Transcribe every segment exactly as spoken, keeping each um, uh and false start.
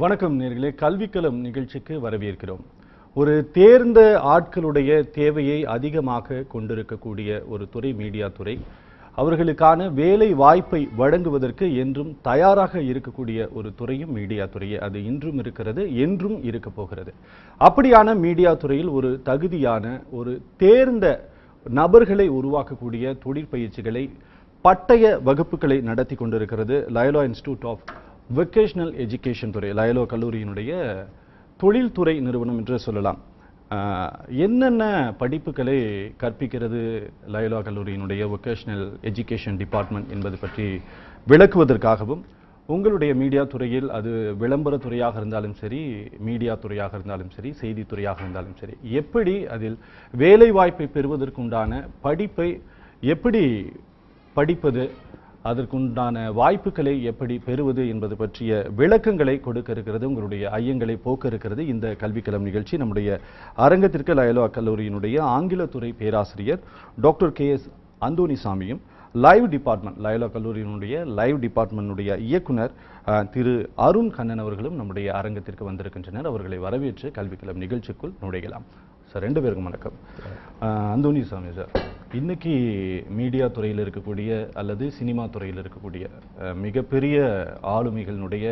வணக்கம் நேயர்களே, கல்விக்களம் நிகழ்ச்சிக்கு வரவேற்கிறோம். ஒரு தேர்ந்த ஆட்களுடைய தேவையை அதிகமாக கொண்டிருக்கக்கூடிய ஒரு துறை மீடியா துறை. அவர்களுக்கான வேலை வாய்ப்பை வழங்குவதற்கு என்றும் தயாராக இருக்கக்கூடிய ஒரு துறையும் மீடியா துறையே. அது இன்றும் இருக்கிறது, என்றும் இருக்க போகிறது. அப்படியான மீடியா துறையில் ஒரு தகுதியான ஒரு தேர்ந்த நபர்களை உருவாக்கக்கூடிய தொழிற்பயிற்சிகளை பட்டய வகுப்புகளை நடத்தி கொண்டிருக்கிறது Loyola Institute of vocational Education துறை, லயோலா கல்லூரியினுடைய தொழில்துறை நிறுவனம் என்று சொல்லலாம். என்னென்ன படிப்புகளை கற்பிக்கிறது லயோலா கல்லூரியினுடைய வொகேஷனல் எஜுகேஷன் டிபார்ட்மெண்ட் என்பது பற்றி விளக்குவதற்காகவும், உங்களுடைய மீடியா துறையில் அது விளம்பர துறையாக இருந்தாலும் சரி, மீடியா துறையாக இருந்தாலும் சரி, செய்தித்துறையாக இருந்தாலும் சரி, எப்படி அதில் வேலை வாய்ப்பை பெறுவதற்குண்டான படிப்பை எப்படி படிப்பது, அதற்குண்டான வாய்ப்புகளை எப்படி பெறுவது என்பது பற்றிய விளக்கங்களை கொடுக்க இருக்கிறது, உங்களுடைய ஐயங்களை போக்க இருக்கிறது இந்த கல்விக்களம் நிகழ்ச்சி. நம்முடைய அரங்கத்திற்கு லயோலா கல்லூரியினுடைய ஆங்கிலத்துறை பேராசிரியர் டாக்டர் கே எஸ் அந்தோணிசாமியும், லைவ் டிபார்ட்மெண்ட் லயோலா கல்லூரியினுடைய லைவ் டிபார்ட்மெண்ட்டுடைய இயக்குனர் திரு அருண் கண்ணன் அவர்களும் நம்முடைய அரங்கத்திற்கு வந்திருக்கின்றனர். அவர்களை வரவேற்று கல்விக்களம் நிகழ்ச்சிக்குள் நுழையலாம். சார், ரெண்டு பேருக்கும் வணக்கம். அந்தோணிசாமி சார், இன்னைக்கு மீடியா துறையில் இருக்கக்கூடிய அல்லது சினிமா துறையில் இருக்கக்கூடிய மிகப்பெரிய ஆளுமைகளினுடைய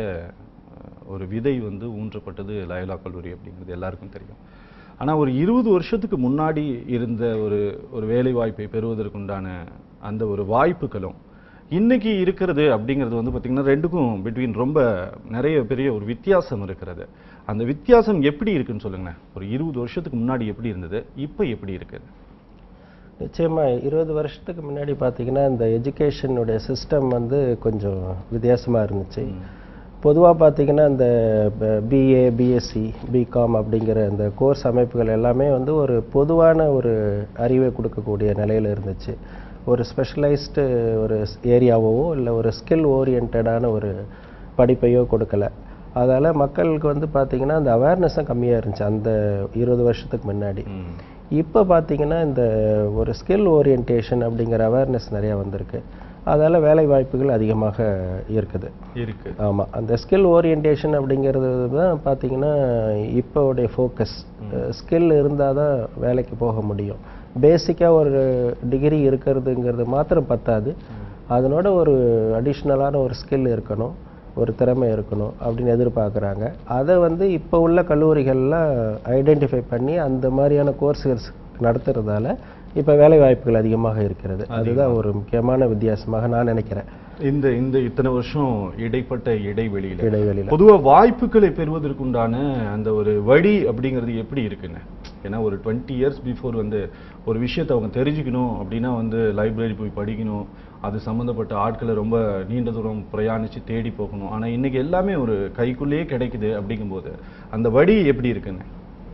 ஒரு விதை வந்து ஊன்றப்பட்டது லயோலா கல்லூரி அப்படிங்கிறது எல்லாருக்கும் தெரியும். ஆனால் ஒரு இருபது வருஷத்துக்கு முன்னாடி இருந்த ஒரு ஒரு வேலை வாய்ப்பை பெறுவதற்குண்டான அந்த ஒரு வாய்ப்புகளும் இன்னைக்கு இருக்கிறது அப்படிங்கிறது வந்து பார்த்திங்கன்னா ரெண்டுக்கும் பிட்வீன் ரொம்ப நிறைய பெரிய ஒரு வித்தியாசம் இருக்கிறது. அந்த வித்தியாசம் எப்படி இருக்குன்னு சொல்லுங்க. ஒரு இருபது வருஷத்துக்கு முன்னாடி எப்படி இருந்தது, இப்போ எப்படி இருக்குது? நிச்சயமா இருபது வருஷத்துக்கு முன்னாடி பார்த்தீங்கன்னா இந்த எஜுகேஷனுடைய சிஸ்டம் வந்து கொஞ்சம் வித்தியாசமாக இருந்துச்சு. பொதுவாக பார்த்தீங்கன்னா இந்த பிஏ, பிஎஸ்சி, பிகாம் அப்படிங்கிற இந்த கோர்ஸ் அமைப்புகள் எல்லாமே வந்து ஒரு பொதுவான ஒரு அறிவை கொடுக்கக்கூடிய நிலையில் இருந்துச்சு. ஒரு ஸ்பெஷலைஸ்டு ஒரு ஏரியாவோ இல்லை ஒரு ஸ்கில் ஓரியன்டான ஒரு படிப்பையோ கொடுக்கல. அதால் மக்களுக்கு வந்து பார்த்திங்கன்னா அந்த அவேர்னஸும் கம்மியாக இருந்துச்சு அந்த இருபது வருஷத்துக்கு முன்னாடி. இப்போ பார்த்தீங்கன்னா இந்த ஒரு ஸ்கில் ஓரியன்டேஷன் அப்படிங்கிற அவேர்னஸ் நிறையா வந்திருக்கு. அதால் வேலை வாய்ப்புகள் அதிகமாக இருக்குது இருக்குது ஆமாம், அந்த ஸ்கில் ஓரியன்டேஷன் அப்படிங்கிறது தான் பார்த்தீங்கன்னா இப்போடைய ஃபோக்கஸ். ஸ்கில் இருந்தால் தான் வேலைக்கு போக முடியும். பேசிக்காக ஒரு டிகிரி இருக்கிறதுங்கிறது மாத்திரம் பத்தாது, அதனோட ஒரு அடிஷ்னலான ஒரு ஸ்கில் இருக்கணும், ஒரு திறமை இருக்கணும் அப்படின்னு எதிர்பார்க்குறாங்க. அதை வந்து இப்போ உள்ள கல்லூரிகள்லாம் ஐடென்டிஃபை பண்ணி அந்த மாதிரியான கோர்ஸஸ் நடத்துறதால இப்போ வேலை வாய்ப்புகள் அதிகமாக இருக்கிறது. அதுதான் ஒரு முக்கியமான வித்தியாசமாக நான் நினைக்கிறேன். இந்த இந்த இத்தனை வருஷம் இடைப்பட்ட இடைவெளியில் இடைவெளியில் பொதுவாக வாய்ப்புகளை பெறுவதற்குண்டான அந்த ஒரு வழி அப்படிங்கிறது எப்படி இருக்குங்க? ஏன்னா ஒரு டுவெண்ட்டி இயர்ஸ் பிஃபோர் வந்து ஒரு விஷயத்தை அவங்க தெரிஞ்சுக்கணும் அப்படின்னா வந்து லைப்ரரி போய் படிக்கணும், அது சம்மந்தப்பட்ட ஆட்களை ரொம்ப நீண்ட தூரம் பிரயாணித்து தேடி போகணும். ஆனால் இன்றைக்கி எல்லாமே ஒரு கைக்குள்ளேயே கிடைக்குது. அப்படிங்கும்போது அந்த வழி எப்படி இருக்குங்க?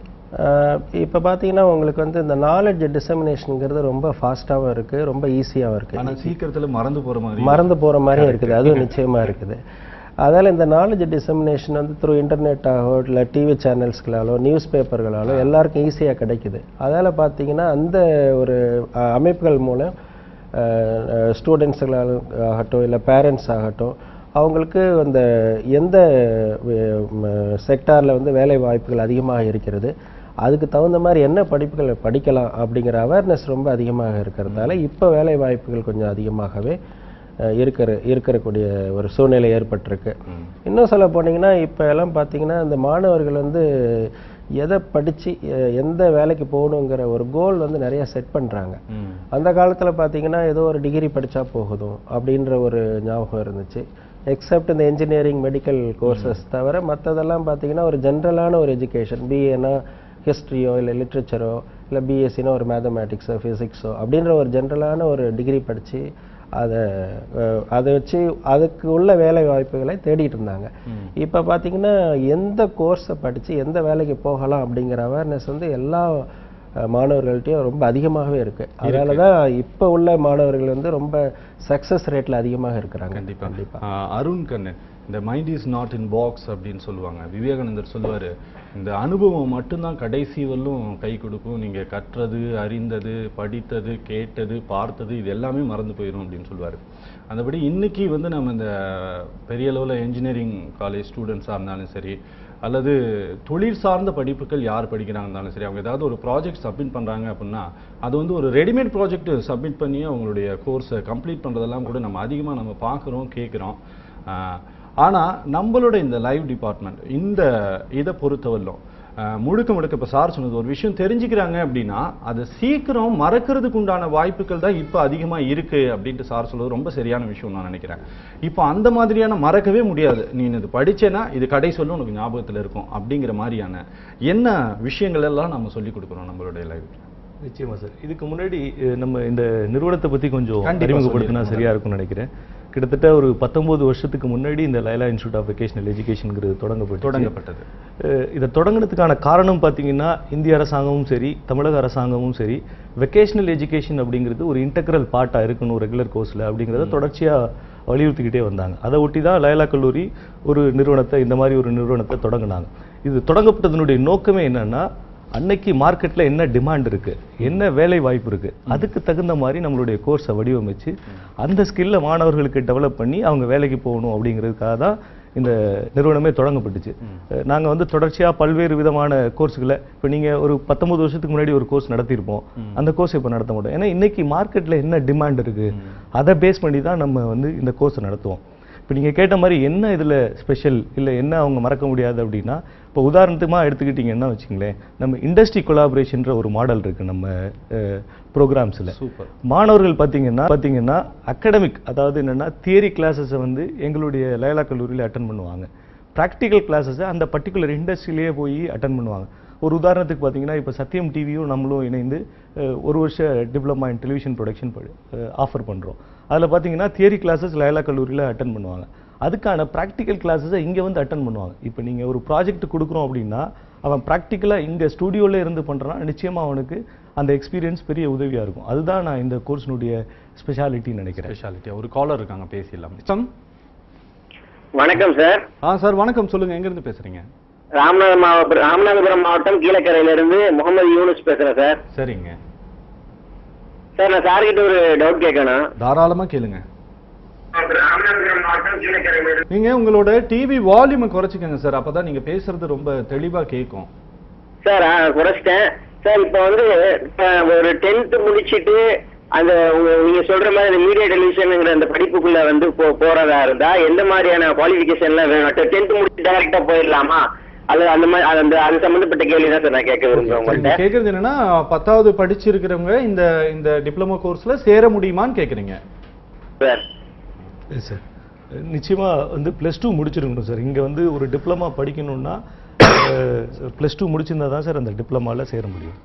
இப்போ பார்த்தீங்கன்னா உங்களுக்கு வந்து இந்த நாலேஜ் டிசமினேஷனுங்கிறது ரொம்ப ஃபாஸ்ட்டாகவும் இருக்குது, ரொம்ப ஈஸியாகவும் இருக்குது. ஆனால் சீக்கிரத்தில் மறந்து போகிற மாதிரி மறந்து போகிற மாதிரியும் இருக்குது, அதுவும் நிச்சயமாக இருக்குது. அதால் இந்த நாலேஜ் டிசமினேஷன் வந்து த்ரூ இன்டர்நெட்டாகோ இல்லை டிவி சேனல்ஸ்களாலோ நியூஸ் பேப்பர்களாலோ எல்லாருக்கும் ஈஸியாக கிடைக்குது. அதால் பார்த்தீங்கன்னா அந்த ஒரு அமைப்புகள் மூலம் ஸ்டூடெண்ட்ஸுகளால் ஆகட்டும் இல்லை பேரண்ட்ஸ் ஆகட்டும் அவங்களுக்கு அந்த எந்த செக்டாரில் வந்து வேலை வாய்ப்புகள் அதிகமாக இருக்கிறது, அதுக்கு தகுந்த மாதிரி என்ன படிப்புகளை படிக்கலாம் அப்படிங்கிற அவேர்னஸ் ரொம்ப அதிகமாக இருக்கிறதால இப்போ வேலை வாய்ப்புகள் கொஞ்சம் அதிகமாகவே இருக்கிற இருக்கக்கூடிய ஒரு சூழ்நிலை ஏற்பட்டிருக்கு. இன்னும் சொல்ல போனீங்கன்னா இப்போ எல்லாம் பார்த்தீங்கன்னா இந்த மாணவர்கள் வந்து எதை படித்து எந்த வேலைக்கு போகணுங்கிற ஒரு கோல் வந்து நிறையா செட் பண்ணுறாங்க. அந்த காலத்தில் பார்த்தீங்கன்னா ஏதோ ஒரு டிகிரி படித்தா போகுதும் அப்படின்ற ஒரு ஞாபகம் இருந்துச்சு. எக்ஸப்ட் இந்த இன்ஜினியரிங் மெடிக்கல் கோர்சஸ் தவிர மற்றதெல்லாம் பார்த்தீங்கன்னா ஒரு ஜென்ரலான ஒரு எஜுகேஷன், பிஏனா ஹிஸ்ட்ரியோ இல்லை லிட்ரேச்சரோ இல்லை பிஎஸ்சினா ஒரு மேத்தமேட்டிக்ஸோ ஃபிசிக்ஸோ அப்படின்ற ஒரு ஜென்ரலான ஒரு டிகிரி படித்து அதை அதை வச்சு அதுக்கு உள்ள வேலை வாய்ப்புகளை தேடிட்டு இருந்தாங்க. இப்போ பார்த்தீங்கன்னா எந்த கோர்ஸை படித்து எந்த வேலைக்கு போகலாம் அப்படிங்கிற அவேர்னஸ் வந்து எல்லா மாணவர்கள்ட்டையும் ரொம்ப அதிகமாகவே இருக்குது. அதனால தான் இப்போ உள்ள மாணவர்கள் வந்து ரொம்ப சக்ஸஸ் ரேட்டில் அதிகமாக இருக்கிறாங்க. கண்டிப்பாக கண்டிப்பாக. அருண் கண்ணன், இந்த mind is not in box அப்படின்னு சொல்லுவாங்க. விவேகானந்தர் சொல்லுவார், இந்த அனுபவம் மட்டும்தான் கடைசி வரலும் கை கொடுக்கும், நீங்கள் கற்றது, அறிந்தது, படித்தது, கேட்டது, பார்த்தது இது எல்லாமே மறந்து போயிடும் அப்படின்னு சொல்லுவார். அந்தபடி இன்னைக்கு வந்து நம்ம இந்த பெரிய அளவில் இன்ஜினியரிங் காலேஜ் ஸ்டூடெண்ட்ஸாக இருந்தாலும் சரி, அல்லது தொழில் சார்ந்த படிப்புகள் யார் படிக்கிறாங்கன்னாலும் சரி, அவங்க ஏதாவது ஒரு ப்ராஜெக்ட் சப்மிட் பண்ணுறாங்க அப்படின்னா அது வந்து ஒரு ரெடிமேட் ப்ராஜெக்ட் சப்மிட் பண்ணி அவங்களுடைய கோர்ஸை கம்ப்ளீட் பண்ணுறதெல்லாம் கூட நம்ம அதிகமாக நம்ம பார்க்குறோம், கேட்குறோம். ஆனால் நம்மளோட இந்த லைவ் டிபார்ட்மெண்ட் இந்த இதை பொறுத்தவரையிலும் முழுக்க முழுக்க இப்போ சார் சொன்னது ஒரு விஷயம் தெரிஞ்சுக்கிறாங்க அப்படின்னா அதை சீக்கிரம் மறக்கிறதுக்கு உண்டான வாய்ப்புகள் தான் இப்போ அதிகமாக இருக்குது அப்படின்ட்டு சார் சொல்வது ரொம்ப சரியான விஷயம் நான் நினைக்கிறேன். இப்போ அந்த மாதிரியான மறக்கவே முடியாது, நீ இது படிச்சேன்னா இது கடை சொல்லும் உனக்கு ஞாபகத்தில் இருக்கும் அப்படிங்கிற மாதிரியான என்ன விஷயங்கள் எல்லாம் நம்ம சொல்லி கொடுக்குறோம் நம்மளுடைய லைவ். நிச்சயமா சார். இதுக்கு முன்னாடி நம்ம இந்த நிறுவனத்தை பற்றி கொஞ்சம் அறிமுகப்படுத்தினா சரியா இருக்கும்னு நினைக்கிறேன். கிட்டத்தட்ட ஒரு பத்தொன்பது வருஷத்துக்கு முன்னாடி இந்த லைலா இன்ஸ்டியூட் ஆஃப் வெகேஷனல் எஜுகேஷன்ங்கிறது தொடங்கப்பட்டு தொடங்கப்பட்டது. இதை தொடங்கினதுக்கான காரணம் பார்த்தீங்கன்னா இந்திய அரசாங்கமும் சரி தமிழக அரசாங்கமும் சரி வெகேஷனல் எஜுகேஷன் அப்படிங்கிறது ஒரு இன்டெக்ரல் பார்ட்டாக இருக்கணும் ரெகுலர் கோர்ஸில் அப்படிங்கிறத தொடர்ச்சியாக வலியுறுத்திக்கிட்டே வந்தாங்க. அதை ஒட்டி தான் லைலா கல்லூரி ஒரு நிறுவனத்தை இந்த மாதிரி ஒரு நிறுவனத்தை தொடங்கினாங்க. இது தொடங்கப்பட்டதனுடைய நோக்கமே என்னன்னா, அன்னைக்கு மார்க்கெட்ல என்ன டிமாண்ட் இருக்கு, என்ன வேலை வாய்ப்பு இருக்கு, அதுக்கு தகுந்த மாதிரி நம்மளுடைய கோர்ஸை வடிவமைச்சு அந்த ஸ்கில்ல மாணவர்களுக்கு டெவலப் பண்ணி அவங்க வேலைக்கு போகணும் அப்படிங்கிறதுக்காக தான் இந்த நிறுவனமே தொடங்கப்பட்டுச்சு. நாங்க வந்து தொடர்ச்சியா பல்வேறு விதமான கோர்ஸுகளை, இப்போ நீங்க ஒரு பத்தொன்பது வருஷத்துக்கு முன்னாடி ஒரு கோர்ஸ் நடத்தியிருப்போம், அந்த கோர்ஸ் இப்போ நடத்த மாட்டோம். ஏன்னா இன்னைக்கு மார்க்கெட்ல என்ன டிமாண்ட் இருக்கு அதை பேஸ் பண்ணி தான் நம்ம வந்து இந்த கோர்ஸை நடத்துவோம். இப்போ நீங்கள் கேட்ட மாதிரி என்ன இதில் ஸ்பெஷல் இல்லை என்ன அவங்க மறக்க முடியாது அப்படின்னா, இப்போ உதாரணத்துமாக எடுத்துக்கிட்டிங்கன்னா வச்சுங்களேன், நம்ம இண்டஸ்ட்ரி கொலாபரேஷன்ற ஒரு மாடல் இருக்குது நம்ம ப்ரோக்ராம்ஸில். சூப்பர். மாணவர்கள் பார்த்தீங்கன்னா பார்த்தீங்கன்னா அகடமிக், அதாவது என்னென்னா தியரி கிளாஸஸை வந்து எங்களுடைய லைலா கல்லூரியில் அட்டன் பண்ணுவாங்க. ப்ராக்டிக்கல் கிளாஸஸை அந்த பர்டிகுலர் இண்டஸ்ட்ரியிலேயே போய் அட்டன் பண்ணுவாங்க. ஒரு உதாரணத்துக்கு பார்த்தீங்கன்னா இப்போ சத்தியம் டிவியும் நம்மளும் இணைந்து ஒரு வருஷ diploma in television production offer பண்ணுறோம். அதில் பார்த்தீங்கன்னா தியரி கிளாஸஸ் லைலா கல்லூரியில் அட்டன் பண்ணுவாங்க. அதுக்கான ப்ராக்டிக்கல் கிளாஸஸை இங்கே வந்து அட்டன் பண்ணுவாங்க. இப்போ நீங்கள் ஒரு ப்ராஜெக்ட் கொடுக்குறோம் அப்படின்னா அவன் ப்ராக்டிக்கலாக இங்கே ஸ்டூடியோவில் இருந்து பண்ணுறான், நிச்சயமாக அவனுக்கு அந்த எக்ஸ்பீரியன்ஸ் பெரிய உதவியாக இருக்கும். அதுதான் நான் இந்த கோர்ஸினுடைய ஸ்பெஷாலிட்டின்னு நினைக்கிறேன். ஸ்பெஷாலிட்டி. ஒரு காலர் இருக்காங்க, பேசிடலாம். வணக்கம் சார். ஆ சார் வணக்கம், சொல்லுங்க, எங்கேருந்து பேசுறீங்க? ராமநாதபுரம் மாவட்டம் ராமநாதபுரம் மாவட்டம் கீழக்கரையிலிருந்து முகமது யூனுஸ் பேசுறேன் சார். சரிங்க சார், நான் சார் கிட்ட ஒரு டவுட் கேட்கணும். தாராளமா கேளுங்க. நீங்க உங்களோட டிவி வால்யூமை குறைச்சிக்கங்க சார், அப்பதான் நீங்க பேசுறது ரொம்ப தெளிவா கேட்கும். சார் குறைச்சிட்டேன் சார். இப்போ வந்து ஒரு டென்த் முடிச்சுட்டு அந்த நீங்க சொல்ற மாதிரி அந்த மீடியா டெலிவிஷனுங்கிற அந்த படிப்புக்குள்ள வந்து போறதா இருந்தா எந்த மாதிரியான குவாலிஃபிகேஷன்லாம் வேணும்? டென்த் முடிச்சு டைரக்டா போயிடலாமா, அல்லது அந்த மாதிரி அந்த அது சம்பந்தப்பட்ட கேள்வி தான் சார் நான் கேட்க விரும்புறேன் உங்கள்கிட்ட. கேட்கறது என்னன்னா, பத்தாவது படிச்சிருக்கிறவங்க இந்த இந்த டிப்ளமோ கோர்ஸ்ல சேர முடியுமான்னு கேக்குறீங்க சார்? சார் நிச்சயமா வந்து பிளஸ் டூ முடிச்சிருக்கணும் சார். இங்க வந்து ஒரு டிப்ளமா படிக்கணும்னா பிளஸ் டூ முடிச்சிருந்தா தான் சார் அந்த டிப்ளமால சேர முடியும்.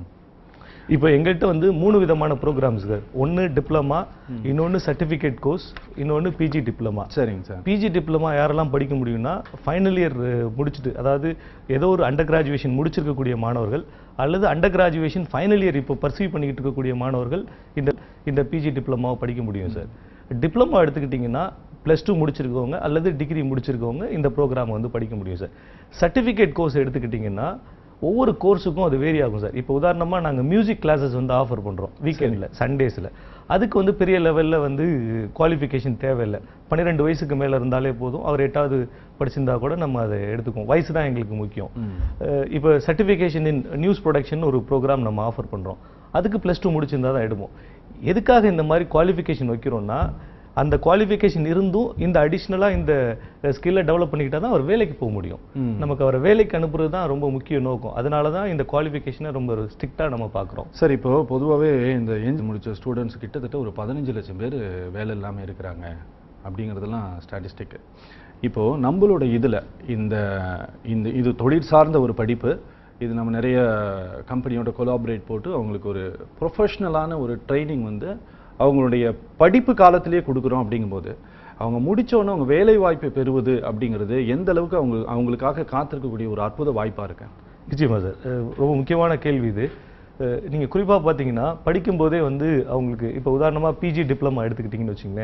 இப்போ எங்கள்கிட்ட வந்து மூணு விதமான ப்ரோக்ராம்ஸ் சார். ஒன்று டிப்ளமா, இன்னொன்று சர்டிஃபிகேட் கோர்ஸ், இன்னொன்று பிஜி டிப்ளமா. சரிங்க சார். பிஜி டிப்ளமா யாரெல்லாம் படிக்க முடியும்னா ஃபைனல் இயர் முடிச்சுட்டு, அதாவது ஏதோ ஒரு அண்டர் கிராஜுவேஷன் முடிச்சிருக்கக்கூடிய மாணவர்கள் அல்லது அண்டர் கிராஜுவேஷன் ஃபைனல் இயர் இப்போ பர்சீவ் பண்ணிக்கிட்டு இருக்கக்கூடிய மாணவர்கள் இந்த இந்த பிஜி டிப்ளமாவை படிக்க முடியும் சார். டிப்ளமா எடுத்துக்கிட்டிங்கன்னா ப்ளஸ் டூ முடிச்சிருக்கவங்க அல்லது டிகிரி முடிச்சிருக்கவங்க இந்த ப்ரோக்ராம் வந்து படிக்க முடியும் சார். சர்டிஃபிகேட் கோர்ஸ் எடுத்துக்கிட்டிங்கன்னா ஒவ்வொரு கோர்ஸுக்கும் அது வேரி ஆகும் சார். இப்போ உதாரணமாக நாங்கள் மியூசிக் கிளாஸஸ் வந்து ஆஃபர் பண்ணுறோம் வீக்கெண்டில், சண்டேஸில். அதுக்கு வந்து பெரிய லெவலில் வந்து குவாலிஃபிகேஷன் தேவையில்லை. பன்னிரெண்டு வயசுக்கு மேலே இருந்தாலே போதும், அவர் எட்டாவது படிச்சிருந்தா கூட நம்ம அதை எடுத்துக்குவோம். வயசு தான் எங்களுக்கு முக்கியம். இப்போ சர்டிஃபிகேஷன் இன் நியூஸ் ப்ரொடக்ஷன் ஒரு ப்ரோக்ராம் நம்ம ஆஃபர் பண்ணுறோம். அதுக்கு ப்ளஸ் டூ முடிச்சிருந்தா தான் எடுப்போம். எதுக்காக இந்த மாதிரி குவாலிஃபிகேஷன் வைக்கிறோம்னா, அந்த குவாலிஃபிகேஷன் இருந்தும் இந்த அடிஷ்னலாக இந்த ஸ்கில்லை டெவலப் பண்ணிக்கிட்டா தான் அவர் வேலைக்கு போக முடியும். நமக்கு அவரை வேலைக்கு அனுப்புறது தான் ரொம்ப முக்கிய நோக்கம். அதனால தான் இந்த குவாலிஃபிகேஷனை ரொம்ப ஸ்ட்ரிக்டாக நம்ம பார்க்குறோம். சார், இப்போ பொதுவாகவே இந்த ஏஞ்சி முடிச்ச ஸ்டூடெண்ட்ஸ் கிட்டத்தட்ட ஒரு பதினஞ்சு லட்சம் பேர் வேலை இல்லாமல் இருக்கிறாங்க அப்படிங்கிறதெல்லாம் ஸ்டாட்டிஸ்டிக். இப்போது நம்மளோட இதில் இந்த இந்த இது தொழில் சார்ந்த ஒரு படிப்பு, இது நம்ம நிறைய கம்பெனியோட கொலாபரேட் போட்டு அவங்களுக்கு ஒரு ப்ரொஃபஷ்னலான ஒரு ட்ரைனிங் வந்து அவங்களுடைய படிப்பு காலத்திலேயே கொடுக்குறோம். அப்படிங்கும்போது அவங்க முடித்தோன்னே அவங்க வேலை வாய்ப்பை பெறுவது அப்படிங்கிறது எந்த அளவுக்கு அவங்க அவங்களுக்காக காத்திருக்கக்கூடிய ஒரு அற்புத வாய்ப்பாக இருக்கு? நிச்சயமா சார், ரொம்ப முக்கியமான கேள்வி இது. நீங்கள் குறிப்பாக பார்த்தீங்கன்னா படிக்கும்போதே வந்து அவங்களுக்கு இப்போ உதாரணமாக பிஜி டிப்ளமா எடுத்துக்கிட்டிங்கன்னு வச்சுங்களேன்,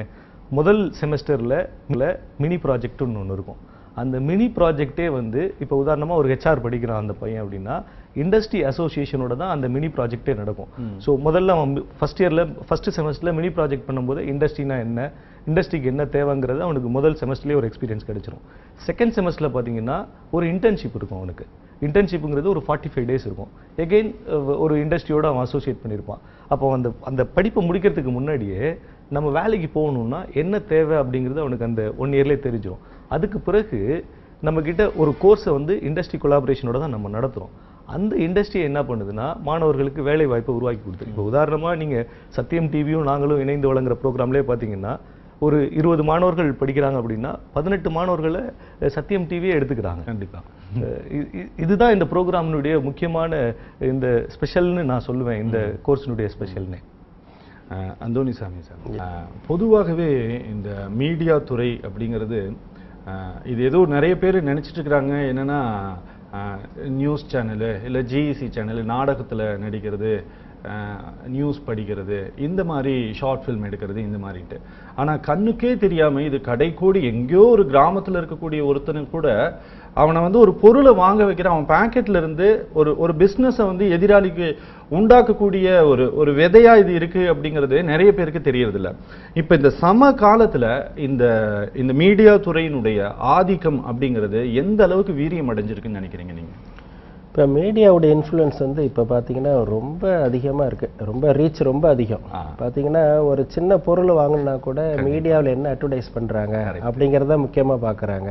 முதல் செமஸ்டரில் மினி ப்ராஜெக்ட்னு ஒன்று இருக்கும். அந்த மினி ப்ராஜெக்டே வந்து இப்போ உதாரணமாக ஒரு ஹெச்ஆர் படிக்கிறான் அந்த பையன் அப்படின்னா இண்டஸ்ட்ரி அசோசியேஷனோட தான் அந்த மினி ப்ராஜெக்டே நடக்கும். ஸோ முதல்ல அவன் ஃபஸ்ட் இயரில் ஃபஸ்ட் செமஸ்டரில் மினி ப்ராஜெக்ட் பண்ணும்போது இண்டஸ்ட்ரினா என்ன, இண்டஸ்ட்ரிக்கு என்ன தேவைங்கிறது அவனுக்கு முதல் செமஸ்டர்லேயே ஒரு எக்ஸ்பீரியன்ஸ் கிடைச்சிரும். செகண்ட் செமஸ்டரில் பார்த்தீங்கன்னா ஒரு இன்டர்ன்ஷிப் இருக்கும் அவனுக்கு. இன்டர்ன்ஷிப்புங்கிறது ஒரு ஃபார்ட்டி ஃபைவ் டேஸ் இருக்கும். எகெயின் ஒரு இண்டஸ்ட்ரியோட அவன் அசோசியேட் பண்ணியிருப்பான். அப்போ அந்த அந்த படிப்பை முடிக்கிறதுக்கு முன்னாடியே நம்ம வேலைக்கு போகணும்னா என்ன தேவை அப்படிங்கிறது அவனுக்கு அந்த ஒன் இயர்லேயே தெரிஞ்சிடும். அதுக்கு பிறகு நம்மக்கிட்ட ஒரு கோர்ஸை வந்து இண்டஸ்ட்ரி கொலாபரேஷனோட தான் நம்ம நடத்துகிறோம். அந்த இண்டஸ்ட்ரியை என்ன பண்ணுதுன்னா மாணவர்களுக்கு வேலை வாய்ப்பை உருவாக்கி கொடுத்து. இப்போ உதாரணமாக நீங்கள் சத்தியம் டிவியும் நாங்களும் இணைந்து வழங்குற ப்ரோக்ராம்லேயே பார்த்தீங்கன்னா ஒரு இருபது மாணவர்கள் படிக்கிறாங்க அப்படின்னா பதினெட்டு மாணவர்களை சத்தியம் டிவியே எடுத்துக்கிறாங்க. கண்டிப்பாக இதுதான் இந்த ப்ரோக்ராமினுடைய முக்கியமான இந்த ஸ்பெஷல்னு நான் சொல்லுவேன், இந்த கோர்ஸினுடைய ஸ்பெஷல்னு. அந்தோணிசாமி சார், பொதுவாகவே இந்த மீடியா துறை அப்படிங்கிறது இது ஏதோ நிறைய பேர் நினச்சிட்டு இருக்கிறாங்க என்னென்னா நியூஸ் சேனலு இல்லை ஜிஇசி சேனலு, நாடகத்தில் நடிக்கிறது, நியூஸ் படிக்கிறது, இந்த மாதிரி ஷார்ட் ஃபில்ம் எடுக்கிறது, இந்த மாதிரிட்டு. ஆனால் கண்ணுக்கே தெரியாமல் இது கடைக்கோடி எங்கேயோ ஒரு கிராமத்தில் இருக்கக்கூடிய ஒருத்தனுக்கு கூட அவனை வந்து ஒரு பொருளை வாங்க வைக்கிற அவன் பேக்கெட்ல இருந்து ஒரு ஒரு பிஸ்னஸை வந்து எதிராளிக்கு உண்டாக்கக்கூடிய ஒரு ஒரு விதையா இது இருக்கு அப்படிங்கிறது நிறைய பேருக்கு தெரியறதில்ல. இப்போ இந்த சம காலத்தில் இந்த இந்த மீடியா துறையினுடைய ஆதிக்கம் அப்படிங்கிறது எந்த அளவுக்கு வீரியம் அடைஞ்சிருக்குன்னு நினைக்கிறீங்க நீங்கள்? இப்போ மீடியாவுடைய இன்ஃப்ளூயன்ஸ் வந்து இப்போ பார்த்தீங்கன்னா ரொம்ப அதிகமாக இருக்குது. ரொம்ப ரீச் ரொம்ப அதிகம். பார்த்தீங்கன்னா ஒரு சின்ன பொருள் வாங்கினா கூட மீடியாவில் என்ன அட்வர்டைஸ் பண்ணுறாங்க அப்படிங்கிறத முக்கியமாக பார்க்குறாங்க.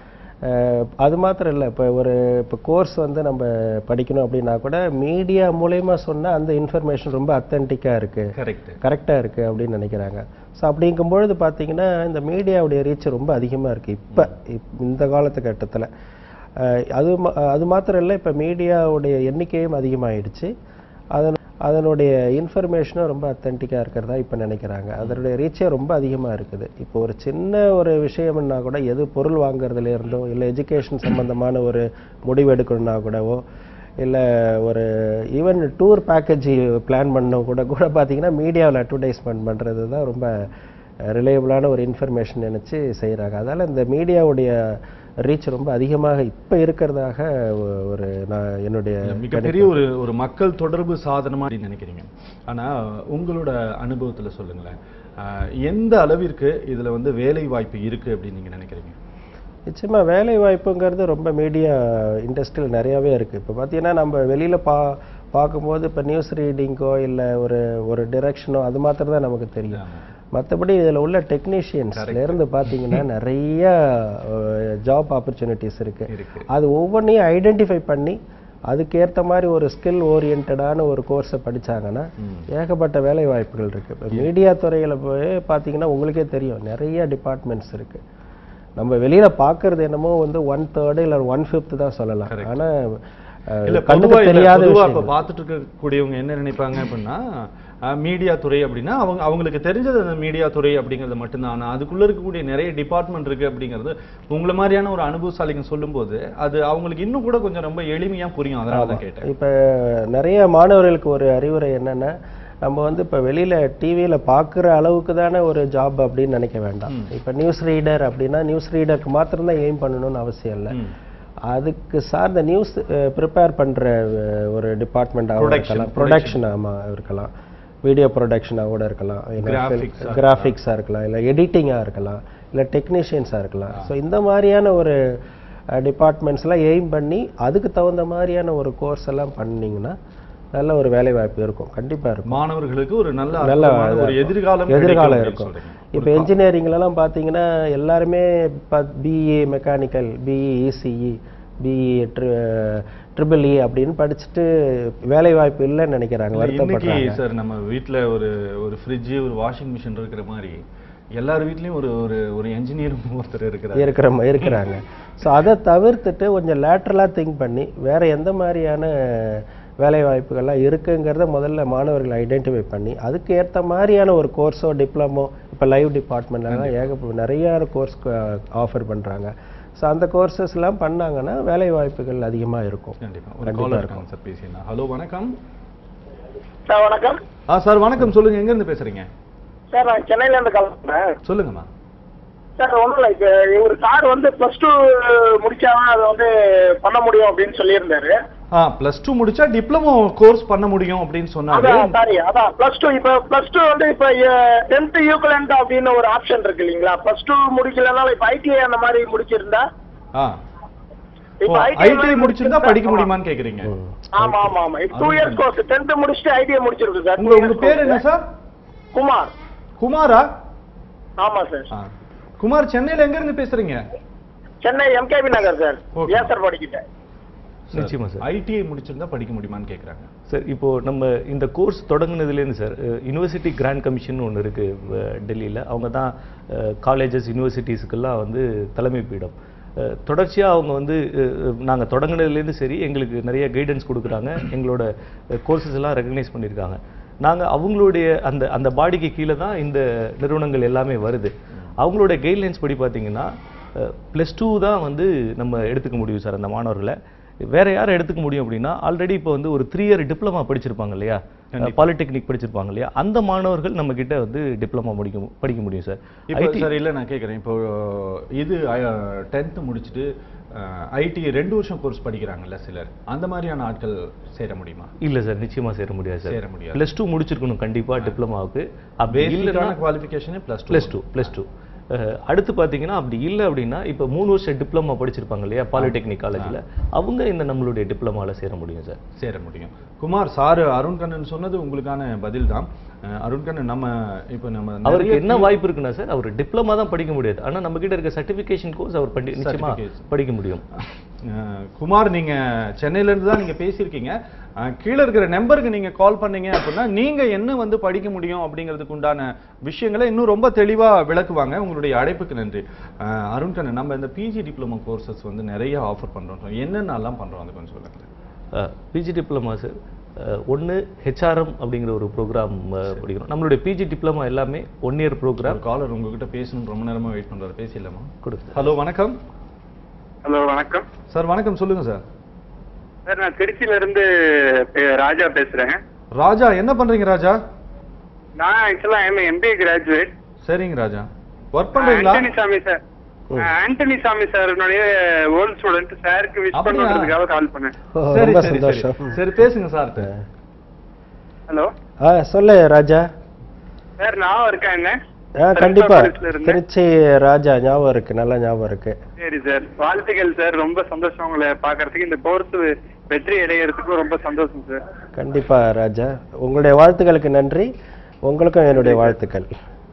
அது மாத்திரம் இல்லை, இப்போ ஒரு இப்போ கோர்ஸ் வந்து நம்ம படிக்கணும் அப்படின்னா கூட மீடியா மூலயமா சொன்னால் அந்த இன்ஃபர்மேஷன் ரொம்ப அத்தன்டிக்காக இருக்குது, கரெக்ட் கரெக்டாக இருக்குது அப்படின்னு நினைக்கிறாங்க. ஸோ அப்படிங்கும்பொழுது பார்த்தீங்கன்னா இந்த மீடியாவுடைய ரீச் ரொம்ப அதிகமாக இருக்குது இப்போ இந்த காலத்துக்கட்டத்தில். அது அது மாத்திரம் இல்லை, இப்போ மீடியாவுடைய எண்ணிக்கையும் அதிகமாகிடுச்சு. அதன் அதனுடைய இன்ஃபர்மேஷனும் ரொம்ப அத்தன்டிக்காக இருக்கிறதா இப்போ நினைக்கிறாங்க. அதனுடைய ரீச்சே ரொம்ப அதிகமாக இருக்குது. இப்போ ஒரு சின்ன ஒரு விஷயம்னா கூட எது பொருள் வாங்குறதுல இருந்தோ இல்லை எஜுகேஷன் சம்மந்தமான ஒரு முடிவு எடுக்கணும்னா கூடவோ இல்லை ஒரு ஈவன் டூர் பேக்கேஜ் பிளான் பண்ண கூட கூட பார்த்தீங்கன்னா மீடியாவில் அட்வர்டைஸ்மெண்ட் பண்ணுறது தான் ரொம்ப ரிலையபிளான ஒரு இன்ஃபர்மேஷன் நினச்சி செய்கிறாங்க. அதனால் இந்த மீடியாவுடைய ரீச் ரொம்ப அதிகமாக இப்போ இருக்கிறதாக ஒரு நான் என்னுடைய மிகப்பெரிய ஒரு ஒரு மக்கள் தொடர்பு சாதனமாக அப்படின்னு நினைக்கிறீங்க. ஆனால் உங்களோட அனுபவத்தில் சொல்லுங்களேன், எந்த அளவிற்கு இதில் வந்து வேலை வாய்ப்பு இருக்குது அப்படின்னு நீங்கள் நினைக்கிறீங்க? நிச்சயமாக வேலை வாய்ப்புங்கிறது ரொம்ப மீடியா இண்டஸ்ட்ரியில் நிறையாவே இருக்குது. இப்போ பார்த்தீங்கன்னா நம்ம வெளியில் பா பார்க்கும்போது இப்போ நியூஸ் ரீடிங்கோ இல்லை ஒரு ஒரு டிரெக்ஷனோ அது மாத்திரம் தான் நமக்கு தெரியும். மற்றபடி இதில் உள்ள டெக்னீஷியன்ஸ்லேருந்து பார்த்தீங்கன்னா நிறைய ஜாப் ஆப்பர்ச்சுனிட்டிஸ் இருக்குது. அது ஒவ்வொன்றையும் ஐடென்டிஃபை பண்ணி அதுக்கேற்ற மாதிரி ஒரு ஸ்கில் ஓரியன்டான ஒரு கோர்ஸை படித்தாங்கன்னா ஏகப்பட்ட வேலை வாய்ப்புகள் இருக்குது. இப்போ மீடியா துறையில் போய் பார்த்தீங்கன்னா உங்களுக்கே தெரியும் நிறைய டிபார்ட்மெண்ட்ஸ் இருக்குது. நம்ம வெளியில் பார்க்கறது என்னமோ வந்து ஒன் தேர்டு இல்லை ஒன் ஃபிஃப்த்து தான் சொல்லலாம். ஆனால் கண்ணுக்கு தெரியாத பார்த்துட்டு இருக்கக்கூடியவங்க என்ன நினைப்பாங்க அப்படின்னா மீடியா துறை அப்படின்னா அவங்க அவங்களுக்கு தெரிஞ்சது அந்த மீடியா துறை அப்படிங்கிறது மட்டும்தான். ஆனால் அதுக்குள்ளே இருக்கக்கூடிய நிறைய டிபார்ட்மெண்ட் இருக்குது அப்படிங்கிறது உங்களை மாதிரியான ஒரு அனுபவசாலிங்க சொல்லும்போது அது அவங்களுக்கு இன்னும் கூட கொஞ்சம் ரொம்ப எளிமையாக புரியும். அதனால தான் கேட்டேன். இப்போ நிறைய மாணவர்களுக்கு ஒரு அறிவுரை என்னென்னா, நம்ம வந்து இப்போ வெளியில் டிவியில் பார்க்குற அளவுக்கு தானே ஒரு ஜாப் அப்படின்னு நினைக்க வேண்டாம். இப்போ நியூஸ் ரீடர் அப்படின்னா நியூஸ் ரீடருக்கு மாத்திரம்தான் எய்ம் பண்ணணும்னு அவசியம் இல்லை. அதுக்கு சார்ந்த நியூஸ் ப்ரிப்பேர் பண்ணுற ஒரு டிபார்ட்மெண்ட்டாக இருக்கலாம், ப்ரொடக்ஷன் ஆமாம் இருக்கலாம், வீடியோ ப்ரொடக்ஷனாக கூட இருக்கலாம், கிராஃபிக்ஸாக இருக்கலாம், இல்லை எடிட்டிங்காக இருக்கலாம், இல்லை டெக்னீஷியன்ஸாக இருக்கலாம். ஸோ இந்த மாதிரியான ஒரு டிபார்ட்மெண்ட்ஸ்லாம் எய்ம் பண்ணி அதுக்கு தகுந்த மாதிரியான ஒரு கோர்ஸ் எல்லாம் பண்ணிங்கன்னா நல்ல ஒரு வேலை வாய்ப்பு இருக்கும். கண்டிப்பாக இருக்கும். மாணவர்களுக்கு ஒரு நல்ல நல்ல ஒரு எதிர்காலம் எதிர்காலம் இருக்கும். இப்போ என்ஜினியரிங்லலாம் பார்த்தீங்கன்னா எல்லாருமே இப்போ BE mechanical, BE ECE, BE triple E அப்படின்னு படிச்சுட்டு வேலை வாய்ப்பு இல்லைன்னு நினைக்கிறாங்க, வருத்தப்படுறாங்க. சார் நம்ம வீட்டில் ஒரு ஒரு ஃப்ரிட்ஜு ஒரு வாஷிங் மிஷின் இருக்கிற மாதிரி எல்லார் வீட்லேயும் ஒரு ஒரு ஒரு என்ஜினியரும் ஒருத்தர் இருக்கிறாங்க இருக்கிற இருக்கிறாங்க ஸோ அதை தவிர்த்துட்டு கொஞ்சம் லேட்ரலாக திங்க் பண்ணி வேறு எந்த மாதிரியான வேலை வாய்ப்புகள்லாம் இருக்குங்கிறத முதல்ல மாணவர்கள் ஐடென்டிஃபை பண்ணி அதுக்கு ஏற்ற மாதிரியான ஒரு கோர்ஸோ டிப்ளமோ இப்போ லைவ் டிபார்ட்மெண்ட்லாம் ஏக நிறைய கோர்ஸ் ஆஃபர் பண்ணுறாங்க. ஸோ அந்த கோர்சஸ்லாம் பண்ணாங்கன்னா வேலை வாய்ப்புகள் அதிகமாக இருக்கும். கண்டிப்பாக இருக்கும். சார் பேசினா. ஹலோ வணக்கம் சார். வணக்கம். ஆ சார் வணக்கம், சொல்லுங்கள், எங்கேருந்து பேசுகிறீங்க? சார் நான் சென்னையில இருந்து கால் பண்றேன். சொல்லுங்கம்மா. சார் ஒன்றும் இல்லை, இப்போ ஒரு சார் வந்து பிளஸ் டூ முடிச்சாதான் அதை வந்து பண்ண முடியும் அப்படின்னு சொல்லியிருந்தாரு. ஆ பிளஸ் டூ முடிச்சா டிப்ளமோ கோர்ஸ் பண்ண முடியும் அப்படின்னு சொன்னாரு. அதான் சாரி, அதான் பிளஸ் டூ இப்போ பிளஸ் டூ வந்து இப்போ டென்த் ஈக்குவலன்ட் அப்படின்னு ஒரு ஆப்ஷன் இருக்கு இல்லைங்களா? பிளஸ் டூ முடிக்கலனால இப்போ ஐடிஐ அந்த மாதிரி முடிச்சிருந்தா ஆ இப்போ ஐடிஐ முடிச்சிருந்தா படிக்க முடியுமான்னு கேக்குறீங்க? ஆமா ஆமா ஆமா இப்போ டூ இயர்ஸ் கோர்ஸ் டென்த் முடிச்சுட்டு ஐடிஐ முடிச்சிருக்கு சார். உங்க உங்க பேர் என்ன சார்? குமார். குமாரா? ஆமா சார். குமார் சென்னையில எங்க இருந்து பேசுறீங்க? Chennai MKB Nagar sir. ஏன் சார் படிக்கிட்டேன்? நிச்சயமா சார். ஐடிஐ முடிச்சிருந்தா படிக்க முடியுமான்னு கேக்குறாங்க சார். இப்போ நம்ம இந்த கோர்ஸ் தொடங்குனதுலேருந்து சார் யூனிவர்சிட்டி கிராண்ட் கமிஷன் ஒன்று இருக்கு டெல்லியில். அவங்க தான் காலேஜஸ் யூனிவர்சிட்டிஸுக்கெல்லாம் வந்து தலைமை பீடம். தொடர்ச்சியாக அவங்க வந்து நாங்கள் தொடங்குனதுலேருந்து சரி எங்களுக்கு நிறைய கைடன்ஸ் கொடுக்குறாங்க. எங்களோட கோர்சஸ் எல்லாம் ரெகக்னைஸ் பண்ணியிருக்காங்க. நாங்கள் அவங்களுடைய அந்த அந்த பாடிக்கு கீழே தான் இந்த நிறுவனங்கள் எல்லாமே வருது. அவங்களோட கைட்லைன்ஸ் படி பார்த்தீங்கன்னா ப்ளஸ் டூ தான் வந்து நம்ம எடுத்துக்க முடியும் சார் அந்த மாணவர்களை. வேற யார் எடுத்துக்க முடியும் அப்படின்னா ஆல்ரெடி இப்போ வந்து ஒரு த்ரீ இயர் டிப்ளமா படிச்சிருப்பாங்க இல்லையா, பாலிடெக்னிக் படிச்சிருப்பாங்க இல்லையா, அந்த மாணவர்கள் நம்ம கிட்ட வந்து டிப்ளமா முடிக்க படிக்க முடியும் சார். இப்போ சார் இல்லை நான் கேட்குறேன், இப்போ இது டென்த்து முடிச்சுட்டு ஐடி ரெண்டு வருஷம் கோர்ஸ் படிக்கிறாங்கல்ல சிலர், அந்த மாதிரியான ஆட்கள் சேர முடியுமா? இல்லை சார், நிச்சயமா சேர முடியாது சார். சேர முடியாது. ப்ளஸ் டூ முடிச்சிருக்கணும் கண்டிப்பாக டிப்ளமாவுக்கு. பேசிக்கான குவாலிஃபிகேஷனே plus plus two plus two அடுத்து பார்த்தீங்கன்னா அப்படி இல்லை அப்படின்னா இப்போ மூணு வருஷம் டிப்ளமா படிச்சிருப்பாங்க இல்லையா பாலிடெக்னிக் காலேஜில், அவங்க இந்த நம்மளுடைய டிப்ளமாவில் சேர முடியும் சார். சேர முடியும். குமார் சார் அருண்கண்ணன் சொன்னது உங்களுக்கான பதில் தான். அருண்கண்ணன் நம்ம இப்போ நம்ம அவருக்கு என்ன வாய்ப்பு இருக்குன்னா சார், அவர் டிப்ளமா தான் படிக்க முடியாது, ஆனால் நம்ம கிட்ட இருக்க சர்டிஃபிகேஷன் கோர்ஸ் அவர் படி நிச்சயமா படிக்க முடியும். குமார் நீங்க சென்னையில இருந்து தான் நீங்க பேசியிருக்கீங்க. கீழே இருக்கிற நம்பருக்கு நீங்க கால் பண்ணீங்க அப்படின்னா நீங்க என்ன வந்து படிக்க முடியும் அப்படிங்கிறதுக்கு உண்டான விஷயங்களை இன்னும் ரொம்ப தெளிவா விளக்குவாங்க. உங்களுடைய அழைப்புக்கு நன்றி. அருண்கண்ணன், நம்ம இந்த பிஜி டிப்ளமோ கோர்சஸ் வந்து நிறைய ஆஃபர் பண்றோம், என்னென்னலாம் பண்றோம் அது கொஞ்சம் சொல்லுங்க. பிஜி டிப்ளமா சார் ஒன்று ஹெச்ஆர்எம் அப்படிங்கிற ஒரு ப்ரோக்ராம் படிக்கிறோம். நம்மளுடைய பிஜி டிப்ளமா எல்லாமே ஒன் இயர் ப்ரோக்ராம். காலர் உங்ககிட்ட பேசணும் ரொம்ப நேரமா வெயிட் பண்றாரு, பேசிடலாமா? கொடுத்து. ஹலோ வணக்கம். ஹலோ வணக்கம் சார். வணக்கம், சொல்லுங்க சார். சார் நான் திருச்சியில இருந்து ராஜா பேசுறேன். ராஜா, என்ன பண்றீங்க ராஜா? நான் ஆக்சுவலா எம்பிஏ கிராஜுவேட். சரிங்க ராஜா, ஒர்க் பண்றீங்களா? ஆண்டனி சாமி சார், ஆண்டனி சாமி சாருடைய ஓல்ட் ஸ்டூடெண்ட், சாருக்கு விஷ் பண்றதுக்காக கால் பண்ணேன். சரி சரி சரி பேசுங்க சார். ஹலோ. ஆ சொல்லு ராஜா. சார் ஞாபகம் இருக்கா என்ன? கண்டிப்பா திருச்சி ராஜா ஞாபகம் இருக்கு, நல்லா ஞாபகம் இருக்கு. சரி சார், வாழ்த்துக்கள் சார். ரொம்ப சந்தோஷம் உங்களை பாக்குறதுக்கு. இந்த கோர்ஸ் வெற்றி அடைகிறதுக்கும் ரொம்ப சந்தோஷம் சார். கண்டிப்பா ராஜா, உங்களுடைய வாழ்த்துக்களுக்கு நன்றி. உங்களுக்கும் என்னுடைய வாழ்த்துக்கள்.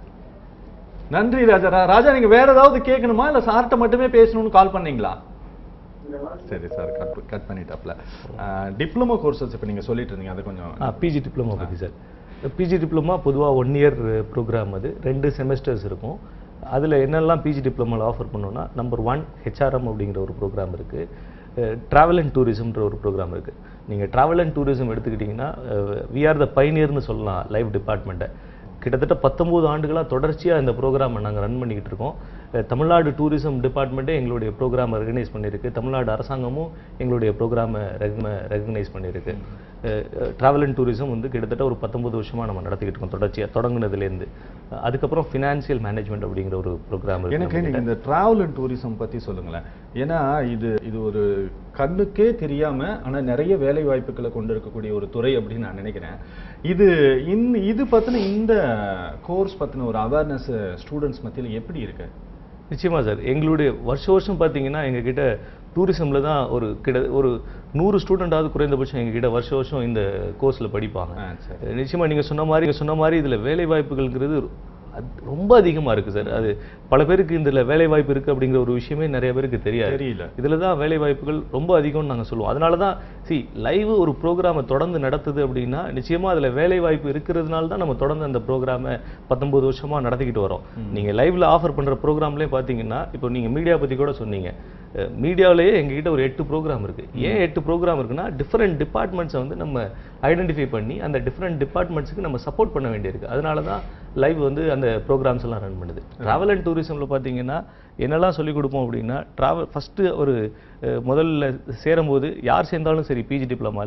நன்றி ராஜா. ராஜா நீங்க வேற ஏதாவது கேட்கணுமா இல்ல சார்ட்ட மட்டுமே பேசணும்னு கால் பண்ணீங்களா? சரி சார், கட் கட் பண்ணிட்டாப்ல. டிப்ளமோ கோர்சஸ் இப்போ நீங்க சொல்லிட்டு இருந்தீங்க, அது கொஞ்சம். பிஜி டிப்ளமோ பற்றி சார். பிஜி டிப்ளமா பொதுவாக ஒன் இயர் ப்ரோக்ராம், அது ரெண்டு செமஸ்டர்ஸ் இருக்கும். அதில் என்னெல்லாம் பிஜி டிப்ளமோவில் ஆஃபர் பண்ணோன்னா, நம்பர் ஒன் ஹெச்ஆர்எம் அப்படிங்கிற ஒரு ப்ரோக்ராம் இருக்குது. ட்ராவல் அண்ட் டூரிசம்ன்ற ஒரு ப்ரோக்ராம் இருக்குது. நீங்கள் ட்ராவல் அண்ட் டூரிசம் எடுத்துக்கிட்டிங்கன்னா வி ஆர் த பைனியர்னு சொல்லலாம் லைஃப் டிபார்ட்மெண்ட்டை. கிட்டத்தட்ட பத்தொம்போது ஆண்டுகளாக தொடர்ச்சியாக இந்த ப்ரோக்ராமை நாங்கள் ரன் பண்ணிக்கிட்டு இருக்கோம். தமிழ்நாடு டூரிசம் டிபார்ட்மெண்ட்டே எங்களுடைய ப்ரோக்ராமை ரெகனைஸ் பண்ணியிருக்கு. தமிழ்நாடு அரசாங்கமும் எங்களுடைய ப்ரோக்ராமை ரெகனை ரெகனைஸ் பண்ணியிருக்கு. ட்ராவல் அண்ட் டூரிசம் வந்து கிட்டத்தட்ட ஒரு பத்தொம்பது வருஷமாக நம்ம நடத்திக்கிட்டு இருக்கோம் தொடர்ச்சியாக, தொடங்குனதுலேருந்து. அதுக்கப்புறம் ஃபினான்சியல் மேனேஜ்மெண்ட் அப்படிங்கிற ஒரு ப்ரோக்ராம். எனக்கு நீங்கள் இந்த ட்ராவல் அண்ட் டூரிசம் பற்றி சொல்லுங்களேன். ஏன்னா இது இது ஒரு கண்ணுக்கே தெரியாமல் ஆனால் நிறைய வேலை வாய்ப்புகளை கொண்டு இருக்கக்கூடிய ஒரு துறை அப்படின்னு நான் நினைக்கிறேன். இது இன் இது பற்றின இந்த கோர்ஸ் பற்றின ஒரு அவேர்னஸ் ஸ்டூடெண்ட்ஸ் மத்தியில் எப்படி இருக்கு? நிச்சயமா சார், எங்களுடைய வருஷ வருஷம் பார்த்தீங்கன்னா எங்ககிட்ட டூரிசமில் தான் ஒரு கிட்ட ஒரு நூறு ஸ்டூடெண்டாவது குறைந்தபட்சம் எங்ககிட்ட வருஷ வருஷம் இந்த கோர்ஸில் படிப்பாங்க. நிச்சயமாக நீங்கள் சொன்ன மாதிரி சொன்ன மாதிரி இதில் வேலை வாய்ப்புகள்ங்கிறது ரொம்ப அதிகமாக இருக்குது சார். அது பல பேருக்கு இதில் வேலை வாய்ப்பு இருக்குது அப்படிங்கிற ஒரு விஷயமே நிறைய பேருக்கு தெரியாது. தெரியல. இதில் தான் வேலை வாய்ப்புகள் ரொம்ப அதிகம்னு நாங்கள் சொல்லுவோம். அதனால தான் சி லைவ் ஒரு ப்ரோக்ராமை தொடர்ந்து நடத்துது அப்படின்னா நிச்சயமாக அதில் வேலை வாய்ப்பு இருக்கிறதுனால தான் நம்ம தொடர்ந்து அந்த ப்ரோக்ராமை பத்தொம்பது வருஷமாக நடத்திக்கிட்டு வரோம். நீங்கள் லைவில் ஆஃபர் பண்ணுற ப்ரோக்ராம்லேயே பார்த்தீங்கன்னா இப்போ நீங்கள் மீடியா பற்றி கூட சொன்னீங்க. மீடியாவிலேயே எங்ககிட்ட ஒரு எட்டு ப்ரோக்ராம் இருக்குது. ஏன் எட்டு ப்ரோக்ராம் இருக்குன்னா டிஃப்ரெண்ட் டிபார்ட்மெண்ட்ஸை வந்து நம்ம ஐடென்டிஃபை பண்ணி அந்த டிஃப்ரெண்ட் டிபார்ட்மெண்ட்ஸுக்கு நம்ம சப்போர்ட் பண்ண வேண்டியிருக்கு. அதனால தான் லைவ் வந்து அந்த ப்ரோக்ராம்ஸ் எல்லாம் ரன் பண்ணுது. ட்ராவல் அண்ட் டூரிசமில் பார்த்தீங்கன்னா என்னெல்லாம் சொல்லிக் கொடுப்போம் அப்படின்னா, ட்ராவல் ஃபஸ்ட்டு ஒரு முதல்ல சேரும்போது யார் சேர்ந்தாலும் சரி பிஜி டிப்ளமாவில்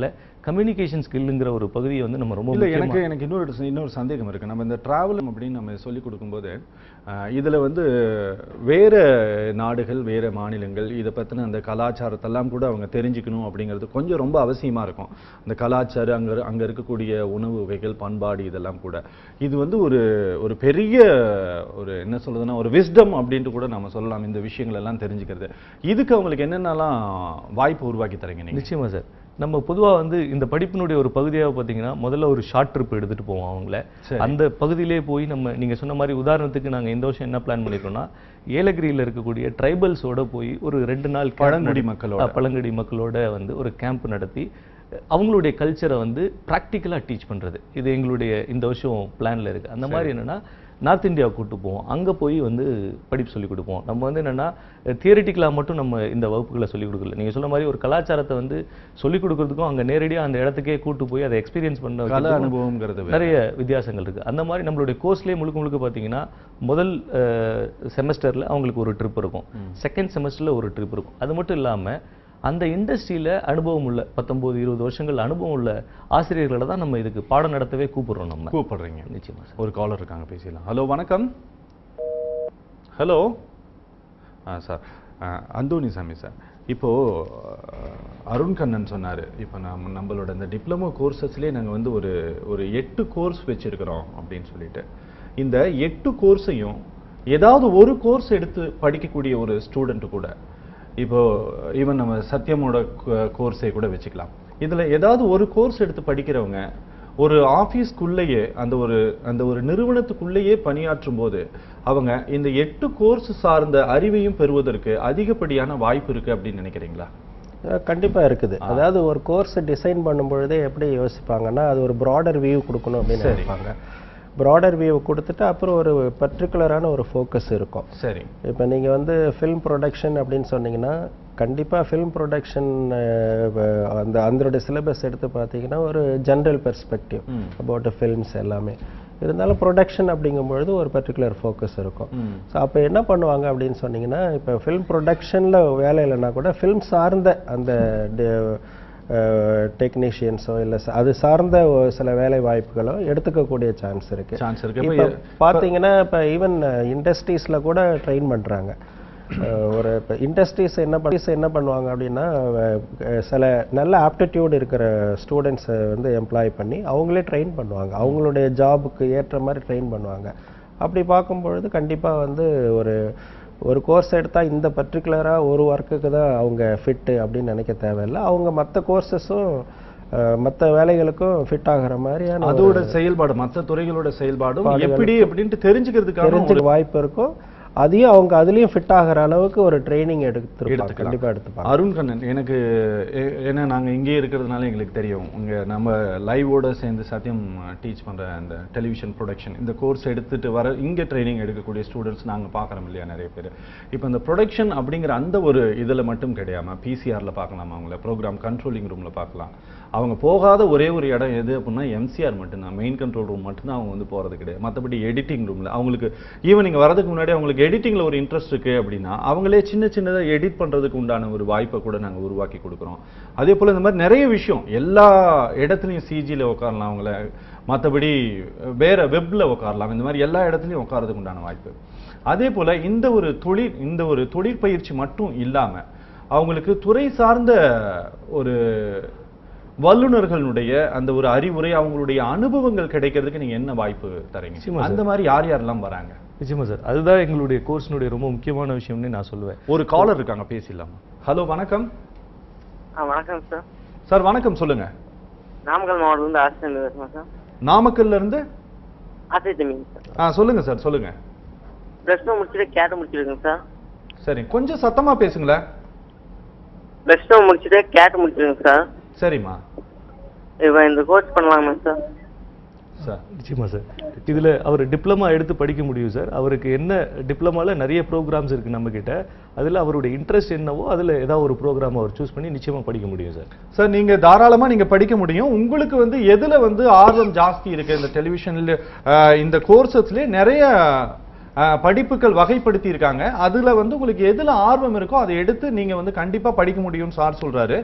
கம்யூனிகேஷன் ஸ்கில்லுங்கிற ஒரு பகுதியை வந்து நம்ம ரொம்ப இல்லை எனக்கு எனக்கு இன்னொரு இன்னொரு சந்தேகம் இருக்குது. நம்ம இந்த ட்ராவல் அப்படின்னு நம்ம சொல்லிக் கொடுக்கும்போது இதில் வந்து வேறு நாடுகள் வேறு மாநிலங்கள் இதை பற்றின அந்த கலாச்சாரத்தெல்லாம் கூட அவங்க தெரிஞ்சுக்கணும் அப்படிங்கிறது கொஞ்சம் ரொம்ப அவசியமாக இருக்கும். அந்த கலாச்சாரம் அங்கே அங்கே இருக்கக்கூடிய உணவு வகைகள் பண்பாடு இதெல்லாம் கூட இது வந்து ஒரு ஒரு பெரிய ஒரு என்ன சொல்றதுன்னா ஒரு விஸ்டம் அப்படின்ட்டு கூட நம்ம சொல்லலாம். இந்த விஷயங்கள் எல்லாம் தெரிஞ்சுக்கிறது இதுக்கு அவங்களுக்கு என்னென்னலாம் வாய்ப்பு உருவாக்கி தரீங்க நீங்க? நிச்சயமா சார். நம்ம பொதுவாக வந்து இந்த படிப்பினுடைய ஒரு பகுதியாக பார்த்தீங்கன்னா முதல்ல ஒரு ஷார்ட் ட்ரிப் எடுத்துட்டு போவோம் அவங்கள. அந்த பகுதியிலே போய் நம்ம நீங்க சொன்ன மாதிரி உதாரணத்துக்கு நாங்கள் இந்த வருஷம் என்ன பிளான் பண்ணியிருக்கோம்னா ஏலகிரியில் இருக்கக்கூடிய ட்ரைபல்ஸோட போய் ஒரு ரெண்டு நாள் பழங்குடி மக்களோட பழங்குடி மக்களோட வந்து ஒரு கேம்ப் நடத்தி அவங்களுடைய கல்ச்சரை வந்து ப்ராக்டிக்கலாக டீச் பண்ணுறது இது எங்களுடைய இந்த வருஷம் பிளானில் இருக்குது. அந்த மாதிரி என்னென்னா நார்த் இந்தியா கூட்டு போவோம், அங்கே போய் வந்து படிப்பு சொல்லிக் கொடுப்போம். நம்ம வந்து என்னென்னா தியரிட்டிக்கலாக மட்டும் நம்ம இந்த வகுப்புகளை சொல்லிக் கொடுக்கல. நீங்கள் சொன்ன மாதிரி ஒரு கலாச்சாரத்தை வந்து சொல்லிக் கொடுக்கறதுக்கும் அங்கே நேரடியாக அந்த இடத்துக்கே கூட்டு போய் அதை எக்ஸ்பீரியன்ஸ் பண்ண கல அனுபவங்கிறது நிறைய வித்தியாசங்கள் இருக்குது. அந்த மாதிரி நம்மளுடைய கோர்ஸ்லேயே முழுக்க முழுக்க பார்த்தீங்கன்னா முதல் செமஸ்டரில் அவங்களுக்கு ஒரு ட்ரிப் இருக்கும், செகண்ட் செமஸ்டரில் ஒரு ட்ரிப் இருக்கும். அது மட்டும் இல்லாமல் அந்த இண்டஸ்ட்ரியில் அனுபவம் உள்ள பத்தொன்பது இருபது வருஷங்கள் அனுபவம் உள்ள ஆசிரியர்களை தான் நம்ம இதுக்கு பாடம் நடத்தவே கூப்பிடுறோம். நம்ம கூப்பிடுறீங்க. நிச்சயமா சார். ஒரு காலர் இருக்காங்க, பேசிடலாம். ஹலோ வணக்கம். ஹலோ ஆ சார், அந்தோனி சாமி சார். இப்போ அருண் கண்ணன் சொன்னார், இப்போ நம்ம நம்மளோட இந்த டிப்ளமோ கோர்சஸ்லேயே நாங்கள் வந்து ஒரு ஒரு எட்டு கோர்ஸ் வச்சுருக்கிறோம் அப்படின்னு சொல்லிட்டு இந்த எட்டு கோர்ஸையும் ஏதாவது ஒரு கோர்ஸ் எடுத்து படிக்கக்கூடிய ஒரு ஸ்டூடெண்ட்டு கூட இப்போ ஈவன் நம்ம சத்தியமோட கோர்ஸை கூட வச்சுக்கலாம். இதில் ஏதாவது ஒரு கோர்ஸ் எடுத்து படிக்கிறவங்க ஒரு ஆஃபீஸ்க்குள்ளேயே அந்த ஒரு அந்த ஒரு நிறுவனத்துக்குள்ளேயே பணியாற்றும் போது அவங்க இந்த எட்டு கோர்ஸ் சார்ந்த அறிவையும் பெறுவதற்கு அதிகப்படியான வாய்ப்பு இருக்கு அப்படின்னு நினைக்கிறீங்களா? கண்டிப்பா இருக்குது. அதாவது ஒரு கோர்ஸ் டிசைன் பண்ணும் பொழுதே எப்படி யோசிப்பாங்கன்னா அது ஒரு ப்ராடர் வியூ கொடுக்கணும் அப்படின்னு நினைப்பாங்க. ப்ராடர் வியூ கொடுத்துட்டு அப்புறம் ஒரு பர்டிகுலரான ஒரு ஃபோக்கஸ் இருக்கும். சரி, இப்போ நீங்கள் வந்து ஃபில்ம் ப்ரொடக்ஷன் அப்படின்னு சொன்னீங்கன்னா கண்டிப்பாக ஃபில்ம் ப்ரொடக்ஷன் அந்த அதோடைய சிலபஸ் எடுத்து பார்த்தீங்கன்னா ஒரு ஜென்ரல் பெர்ஸ்பெக்டிவ் அபவுட் ஃபில்ம்ஸ் எல்லாமே இருந்தாலும் ப்ரொடக்ஷன் அப்படிங்கும்பொழுது ஒரு பர்டிகுலர் ஃபோக்கஸ் இருக்கும். ஸோ அப்போ என்ன பண்ணுவாங்க அப்படின்னு சொன்னீங்கன்னா இப்போ ஃபில்ம் ப்ரொடக்ஷனில் வேலை இல்லைன்னா கூட ஃபில்ம் சார்ந்த அந்த டெக்னீஷியன்ஸோ இல்லை அது சார்ந்த சில வேலை வாய்ப்புகளோ எடுத்துக்கக்கூடிய சான்ஸ் இருக்கு. சான்ஸ் இருக்கு. இப்போ பார்த்தீங்கன்னா இப்போ ஈவன் இண்டஸ்ட்ரீஸில் கூட ட்ரெயின் பண்ணுறாங்க. ஒரு இப்போ இண்டஸ்ட்ரீஸ் என்ன பண்ணி என்ன பண்ணுவாங்க அப்படின்னா சில நல்ல ஆப்டிடியூட் இருக்கிற ஸ்டூடெண்ட்ஸை வந்து எம்ப்ளாய் பண்ணி அவங்களே ட்ரெயின் பண்ணுவாங்க, அவங்களுடைய ஜாபுக்கு ஏற்ற மாதிரி ட்ரெயின் பண்ணுவாங்க. அப்படி பார்க்கும்பொழுது கண்டிப்பாக வந்து ஒரு ஒரு கோர்ஸ் எடுத்தால் இந்த பர்டிகுலராக ஒரு ஒர்க்குக்கு தான் அவங்க ஃபிட்டு அப்படின்னு நினைக்க தேவையில்லை. அவங்க மற்ற கோர்சஸும் மற்ற வேலைகளுக்கும் ஃபிட் ஆகிற மாதிரியான அதோட செயல்பாடு மற்ற துறைகளோட செயல்பாடும் எப்படி அப்படின்ட்டு தெரிஞ்சுக்கிறதுக்கான வாய்ப்பு இருக்கும். அதையும் அவங்க அதுலயும் ஃபிட் ஆகிற அளவுக்கு ஒரு ட்ரைனிங் எடுத்துருப்பாங்க. கண்டிப்பா எடுத்துப்பாங்க. அருண் கண்ணன், எனக்கு ஏன்னா நாங்க இங்கே இருக்கிறதுனால எங்களுக்கு தெரியும், இங்க நம்ம லைவோட சேர்ந்து சத்தியம் டீச் பண்ற அந்த டெலிவிஷன் ப்ரொடக்ஷன் இந்த கோர்ஸ் எடுத்துட்டு வர இங்க ட்ரைனிங் எடுக்கக்கூடிய ஸ்டூடெண்ட்ஸ் நாங்க பார்க்குறோம் இல்லையா நிறைய பேர். இப்போ இந்த ப்ரொடக்ஷன் அப்படிங்கிற அந்த ஒரு இதுல மட்டும் கிடையாம பிசிஆர்ல பார்க்கலாம், அவங்கள ப்ரோக்ராம் கண்ட்ரோலிங் ரூம்ல பார்க்கலாம். அவங்க போகாத ஒரே ஒரு இடம் எது அப்படின்னா எம்சிஆர் மட்டும்தான், மெயின் கண்ட்ரோல் ரூம் மட்டும்தான் அவங்க வந்து போறது கிடையாது. மற்றபடி எடிட்டிங் ரூம்ல அவங்களுக்கு ஈவனிங் வரதுக்கு முன்னாடி அவங்களுக்கு எடிட்டிங்ல ஒரு இன்ட்ரெஸ்ட் இருக்கு அப்படின்னா அவங்களே சின்ன சின்னதாக எடிட் பண்றதுக்கு உண்டான ஒரு வாய்ப்பை கூட நாங்க உருவாக்கி கொடுக்குறோம். அதே போல இந்த மாதிரி நிறைய விஷயம் எல்லா இடத்துலையும் சிஜியில் உட்காரலாம், அவங்கள மற்றபடி வேற வெப்ல உட்காரலாம், இந்த மாதிரி எல்லா இடத்துலையும் உட்காரதுக்கு உண்டான வாய்ப்பு. அதே போல இந்த ஒரு தொழில் இந்த ஒரு தொழிற்பயிற்சி மட்டும் இல்லாம அவங்களுக்கு துறை சார்ந்த ஒரு வல்லுநர்களுடைய அந்த ஒரு அறிவுரை அவங்களுடைய அனுபவங்கள் கிடைக்கிறதுக்கு நீங்க என்ன வாய்ப்பு தரீங்க? அந்த மாதிரி யார் யாரெல்லாம் வராங்க? நிச்சயமா சார், அதுதான் எங்களுடைய கோர்ஸ்னுடைய ரொம்ப முக்கியமான விஷயம்னு நான் சொல்லுவேன். ஒரு காலர் இருக்காங்க, பேசிடலாமா? ஹலோ வணக்கம். வணக்கம் சார். சார் வணக்கம், சொல்லுங்க. நாமக்கல் மாவட்டத்துல இருந்து ஆசிரியர் பேசுறேன் சார். நாமக்கல்ல இருந்து ஆசிரியர் சார். ஆ சொல்லுங்க சார், சொல்லுங்க. பிளஸ் டூ முடிச்சுட்டு கேட் முடிச்சிருக்கேன் சார். சரி, கொஞ்சம் சத்தமா பேசுங்களேன். பிளஸ் டூ முடிச்சுட்டு கேட் முடிச்சிருக்கேன் சார். சரிம்மா, இப்போ இந்த கோர்ஸ் பண்ணலாமா சார்? சார் நிச்சயமா சார், இதில் அவர் டிப்ளமா எடுத்து படிக்க முடியும் சார். அவருக்கு என்ன டிப்ளமாவில் நிறைய ப்ரோக்ராம்ஸ் இருக்குது நம்மக்கிட்ட, அதில் அவருடைய இன்ட்ரெஸ்ட் என்னவோ அதில் ஏதாவது ஒரு ப்ரோக்ராம் அவர் சூஸ் பண்ணி நிச்சயமாக படிக்க முடியும் சார். சார் நீங்கள் தாராளமாக நீங்கள் படிக்க முடியும். உங்களுக்கு வந்து எதில் வந்து ஆர்வம் ஜாஸ்தி இருக்குது? இந்த டெலிவிஷனில் இந்த கோர்சஸ்லேயே நிறைய படிப்புகள் வகைப்படுத்தி இருக்காங்க, அதில் வந்து உங்களுக்கு எதில் ஆர்வம் இருக்கோ அதை எடுத்து நீங்கள் வந்து கண்டிப்பாக படிக்க முடியும்னு சார் சொல்கிறாரு.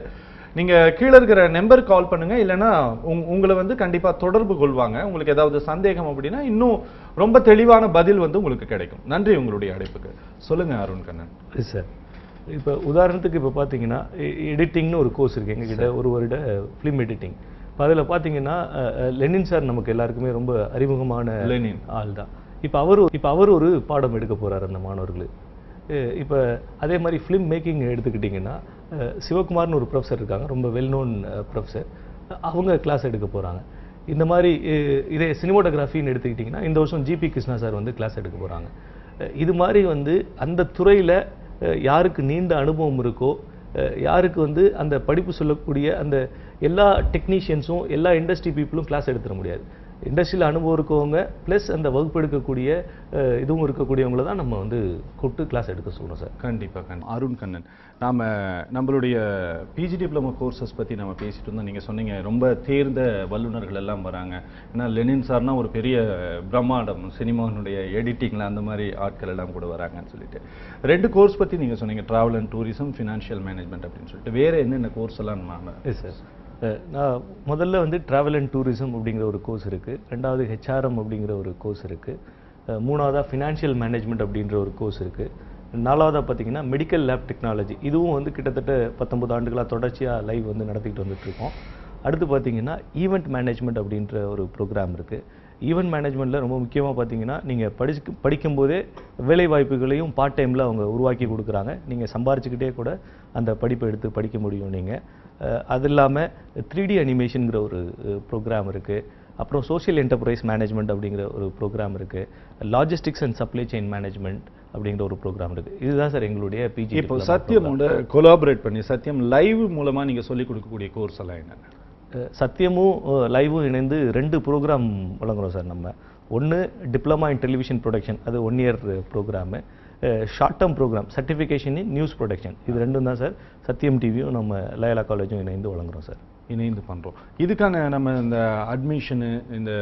நீங்க கீழே இருக்கிற நம்பர் கால் பண்ணுங்க, இல்லைன்னா உங்களை வந்து கண்டிப்பா தொடர்பு கொள்வாங்க. உங்களுக்கு ஏதாவது சந்தேகம் அப்படின்னா இன்னும் ரொம்ப தெளிவான பதில் வந்து உங்களுக்கு கிடைக்கும். நன்றி உங்களுடைய அழைப்புக்கு. சொல்லுங்க அருண் கண்ணன். சார், இப்போ உதாரணத்துக்கு இப்போ பார்த்தீங்கன்னா எடிட்டிங்னு ஒரு கோர்ஸ் இருக்குது எங்ககிட்ட, ஒரு வருட ஃபிலிம் எடிட்டிங். இப்போ அதில் பார்த்தீங்கன்னா லெனின் சார் நமக்கு எல்லாருக்குமே ரொம்ப அறிமுகமான லெனின் ஆள் தான். இப்போ அவர் இப்போ அவர் ஒரு பாடம் எடுக்க போகிறார் அந்த மாணவர்களுக்கு. இப்போ அதே மாதிரி ஃபிலிம் மேக்கிங் எடுத்துக்கிட்டிங்கன்னா சிவகுமார்னு ஒரு ப்ரொஃபஸர் இருக்காங்க, ரொம்ப வெல் நோன் ப்ரொஃபஸர். அவங்க கிளாஸ் எடுக்க போகிறாங்க. இந்த மாதிரி இதே சினிமோட்டோகிராஃபின்னு எடுத்துக்கிட்டிங்கன்னா இந்த வருஷம் ஜிபி கிருஷ்ணா சார் வந்து கிளாஸ் எடுக்க போகிறாங்க. இது மாதிரி வந்து அந்த துறையில் யாருக்கு நீண்ட அனுபவம் இருக்கோ, யாருக்கு வந்து அந்த படிப்பு சொல்லக்கூடிய அந்த எல்லா டெக்னீஷியன்ஸும் எல்லா இண்டஸ்ட்ரி பீப்புளும் கிளாஸ் எடுத்துட முடியாது. இண்டஸ்ட்ரியில் அனுபவம் இருக்கவங்க ப்ளஸ் அந்த வகுப்பு எடுக்கக்கூடிய இதுவும் இருக்கக்கூடியவங்கள தான் நம்ம வந்து கூப்பிட்டு கிளாஸ் எடுக்க சொல்லணும் சார். கண்டிப்பாக கண்டிப்பாக. அருண் கண்ணன், நாம் நம்மளுடைய பிஜி டிப்ளமோ கோர்சஸ் பற்றி நம்ம பேசிட்டு இருந்தோம். நீங்கள் சொன்னீங்க ரொம்ப தேர்ந்த வல்லுநர்கள் எல்லாம் வராங்க. ஏன்னா லெனின் சார்னா ஒரு பெரிய பிரம்மாண்டம், சினிமாவினுடைய எடிட்டிங்கில் அந்த மாதிரி ஆட்கள் எல்லாம் கூட வராங்கன்னு சொல்லிட்டு ரெண்டு கோர்ஸ் பற்றி நீங்கள் சொன்னீங்க, travel and tourism, financial management அப்படின்னு சொல்லிட்டு. வேறு என்னென்ன கோர்ஸ் எல்லாம் நம்ம? எஸ் சார், நான் முதல்ல வந்து ட்ராவல் அண்ட் டூரிசம் அப்படிங்கிற ஒரு கோர்ஸ் இருக்குது, ரெண்டாவது ஹெச்ஆர்எம் அப்படிங்கிற ஒரு கோர்ஸ் இருக்குது, மூணாவதாக ஃபினான்ஷியல் மேனேஜ்மெண்ட் அப்படின்ற ஒரு கோர்ஸ் இருக்குது, நாலாவதாக பார்த்தீங்கன்னா மெடிக்கல் லேப் டெக்னாலஜி. இதுவும் வந்து கிட்டத்தட்ட பத்தொன்பது ஆண்டுகளாக தொடர்ச்சியாக லைவ் வந்து நடத்திக்கிட்டு வந்துட்டுருக்கோம். அடுத்து பார்த்தீங்கன்னா ஈவெண்ட் மேனேஜ்மெண்ட் அப்படின்ற ஒரு ப்ரோக்ராம் இருக்குது. ஈவெண்ட் மேனேஜ்மெண்ட்டில் ரொம்ப முக்கியமாக பார்த்தீங்கன்னா நீங்கள் படிச்சு படிக்கும்போதே வேலை வாய்ப்புகளையும் பார்ட் டைமில் அவங்க உருவாக்கி கொடுக்குறாங்க. நீங்கள் சம்பாரிச்சுக்கிட்டே கூட அந்த படிப்பை எடுத்து படிக்க முடியும். நீங்கள் அது இல்லாமல் த்ரீ டி அனிமேஷனுங்கிற ஒரு ப்ரோக்ராம் இருக்குது. அப்புறம் சோஷியல் என்டர்பிரைஸ் மேனேஜ்மெண்ட் அப்படிங்கிற ஒரு ப்ரோக்ராம் இருக்குது. Logistics and supply chain management அப்படிங்கிற ஒரு ப்ரோக்ராம் இருக்குது. இதுதான் சார் எங்களுடைய பிஜி. இப்போ சத்தியமோட கொலாபரேட் பண்ணி சத்தியம் லைவ் மூலமாக நீங்கள் சொல்லிக் கொடுக்கக்கூடிய கோர்ஸ் எல்லாம் என்னென்ன? சத்தியமும் லைவும் இணைந்து ரெண்டு ப்ரோக்ராம் வழங்குகிறோம் சார். நம்ம ஒன்று டிப்ளமா இன் டெலிவிஷன் ப்ரொடக்ஷன், அது one year programme. Short term programme certification in news production, இது ரெண்டும் தான் சார் சத்தியம் டிவியும் நம்ம லயோலா காலேஜும் இணைந்து வழங்குகிறோம் சார். இணைந்து பண்ணுறோம். இதுக்கான நம்ம இந்த அட்மிஷனு, இந்த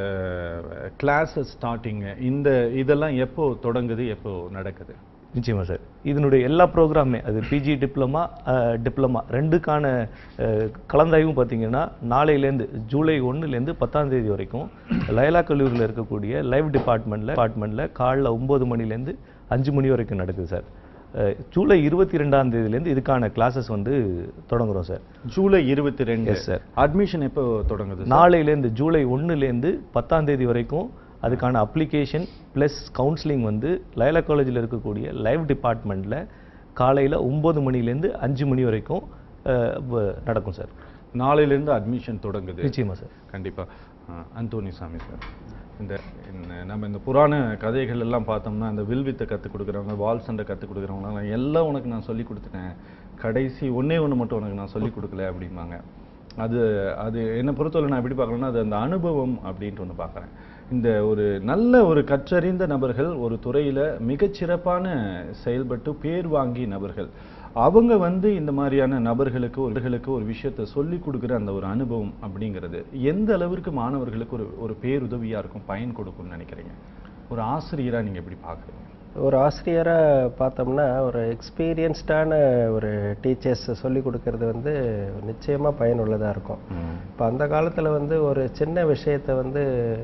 கிளாஸஸ் ஸ்டார்டிங்கு, இந்த இதெல்லாம் எப்போ தொடங்குது, எப்போ நடக்குது? நிச்சயமாக சார், இதனுடைய எல்லா ப்ரோக்ராமே அது பிஜி டிப்ளமா டிப்ளமா ரெண்டுக்கான கலந்தாய்வும் பார்த்தீங்கன்னா நாளையிலேருந்து ஜூலை ஒன்றுலேருந்து பத்தாம் தேதி வரைக்கும் லயோலா கல்லூரியில் இருக்கக்கூடிய லைவ் டிபார்ட்மெண்ட்டில் டிபார்ட்மெண்ட்டில் காலைல ஒம்பது மணிலேருந்து அஞ்சு மணி வரைக்கும் நடக்குது சார். ஜூலை இருபத்தி ரெண்டாம் தேதியிலேருந்து இதுக்கான கிளாஸஸ் வந்து தொடங்குறோம் சார். ஜூலை இருபத்தி ரெண்டு சார். அட்மிஷன் எப்போ தொடங்குது? நாளையிலேருந்து ஜூலை ஒன்றுலேருந்து பத்தாம் தேதி வரைக்கும் அதுக்கான அப்ளிகேஷன் ப்ளஸ் கவுன்சிலிங் வந்து லயோலா காலேஜில் இருக்கக்கூடிய லைவ் டிபார்ட்மெண்ட்டில் காலையில் ஒம்பது மணிலேருந்து அஞ்சு மணி வரைக்கும் நடக்கும் சார். நாளையிலேருந்து அட்மிஷன் தொடங்குது. நிச்சயமாக சார். கண்டிப்பாக. அந்தோனி சாமி சார், இந்த நம்ம இந்த புராண கதைகள் எல்லாம் பார்த்தோம்னா அந்த வில்வித்தை கற்றுக் கொடுக்குறவங்க, வால் சண்டை கற்றுக் கொடுக்குறவங்க எல்லாம் உனக்கு நான் சொல்லி கொடுத்துட்டேன், கடைசி ஒன்றே ஒன்று மட்டும் உனக்கு நான் சொல்லி கொடுக்கல அப்படிம்பாங்க. அது அது என்னை பொறுத்தவரை நான் எப்படி பார்க்குறேன்னா அது அந்த அனுபவம் அப்படின்ட்டு ஒன்று பார்க்குறேன். இந்த ஒரு நல்ல ஒரு கற்றறிந்த நபர்கள், ஒரு துறையில் மிகச்சிறப்பான செயல்பட்டு பேர் வாங்கி நபர்கள், அவங்க வந்து இந்த மாதிரியான நபர்களுக்கு ஒருகளுக்கு ஒரு விஷயத்தை சொல்லி கொடுக்குற அந்த ஒரு அனுபவம் அப்படிங்கிறது எந்த அளவிற்கு மாணவர்களுக்கு ஒரு ஒரு பேருதவியாக இருக்கும், பயன் கொடுக்கும்னு நினைக்கிறீங்க? ஒரு ஆசிரியராக நீங்கள் எப்படி பார்க்குறீங்க? ஒரு ஆசிரியராக பார்த்தோம்னா ஒரு எக்ஸ்பீரியன்ஸ்டான ஒரு டீச்சர்ஸ் சொல்லி கொடுக்கறது வந்து நிச்சயமாக பயனுள்ளதாக இருக்கும். இப்போ அந்த காலத்தில் வந்து ஒரு சின்ன விஷயத்தை வந்து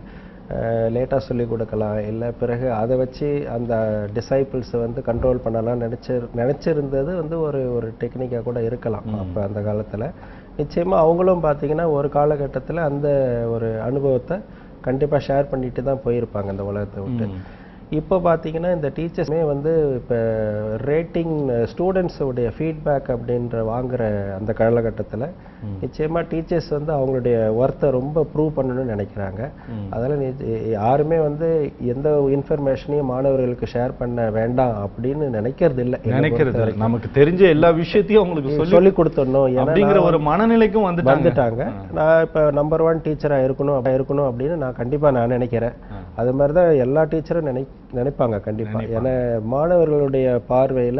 லேட்டாக சொல்லி கொடுக்கலாம், இல்லை பிறகு அதை வச்சு அந்த டிசைபிள்ஸை வந்து கண்ட்ரோல் பண்ணலாம் நினச்சி நினச்சிருந்தது வந்து ஒரு ஒரு டெக்னிக்காக கூட இருக்கலாம். அப்போ அந்த காலத்தில் நிச்சயமாக அவங்களும் பார்த்தீங்கன்னா ஒரு காலகட்டத்தில் அந்த ஒரு அனுபவத்தை கண்டிப்பாக ஷேர் பண்ணிட்டு தான் போயிருப்பாங்க அந்த உலகத்தை விட்டு. இப்போ பார்த்தீங்கன்னா இந்த டீச்சர்ஸுமே வந்து இப்போ ரேட்டிங் ஸ்டூடெண்ட்ஸோடைய ஃபீட்பேக் அப்படின்ற வாங்குகிற அந்த காலகட்டத்தில் நிச்சயமாக டீச்சர்ஸ் வந்து அவங்களுடைய ஒர்த்தை ரொம்ப ப்ரூவ் பண்ணணும்னு நினைக்கிறாங்க. அதனால் யாருமே வந்து எந்த இன்ஃபர்மேஷனையும் மாணவர்களுக்கு ஷேர் பண்ண வேண்டாம் அப்படின்னு நினைக்கிறது இல்லை. நினைக்கிறது நமக்கு தெரிஞ்ச எல்லா விஷயத்தையும் அவங்களுக்கு சொல்லி கொடுத்துடணும் அப்படிங்கிற ஒரு மனநிலைக்கும் வந்து வந்துட்டாங்க. நான் இப்போ நம்பர் ஒன் டீச்சராக இருக்கணும் இருக்கணும் அப்படின்னு நான் கண்டிப்பாக நான் நினைக்கிறேன். அது மாதிரி தான் எல்லா டீச்சரும் நினை நினைப்பாங்க கண்டிப்பாக. ஏன்னா மாணவர்களுடைய பார்வையில்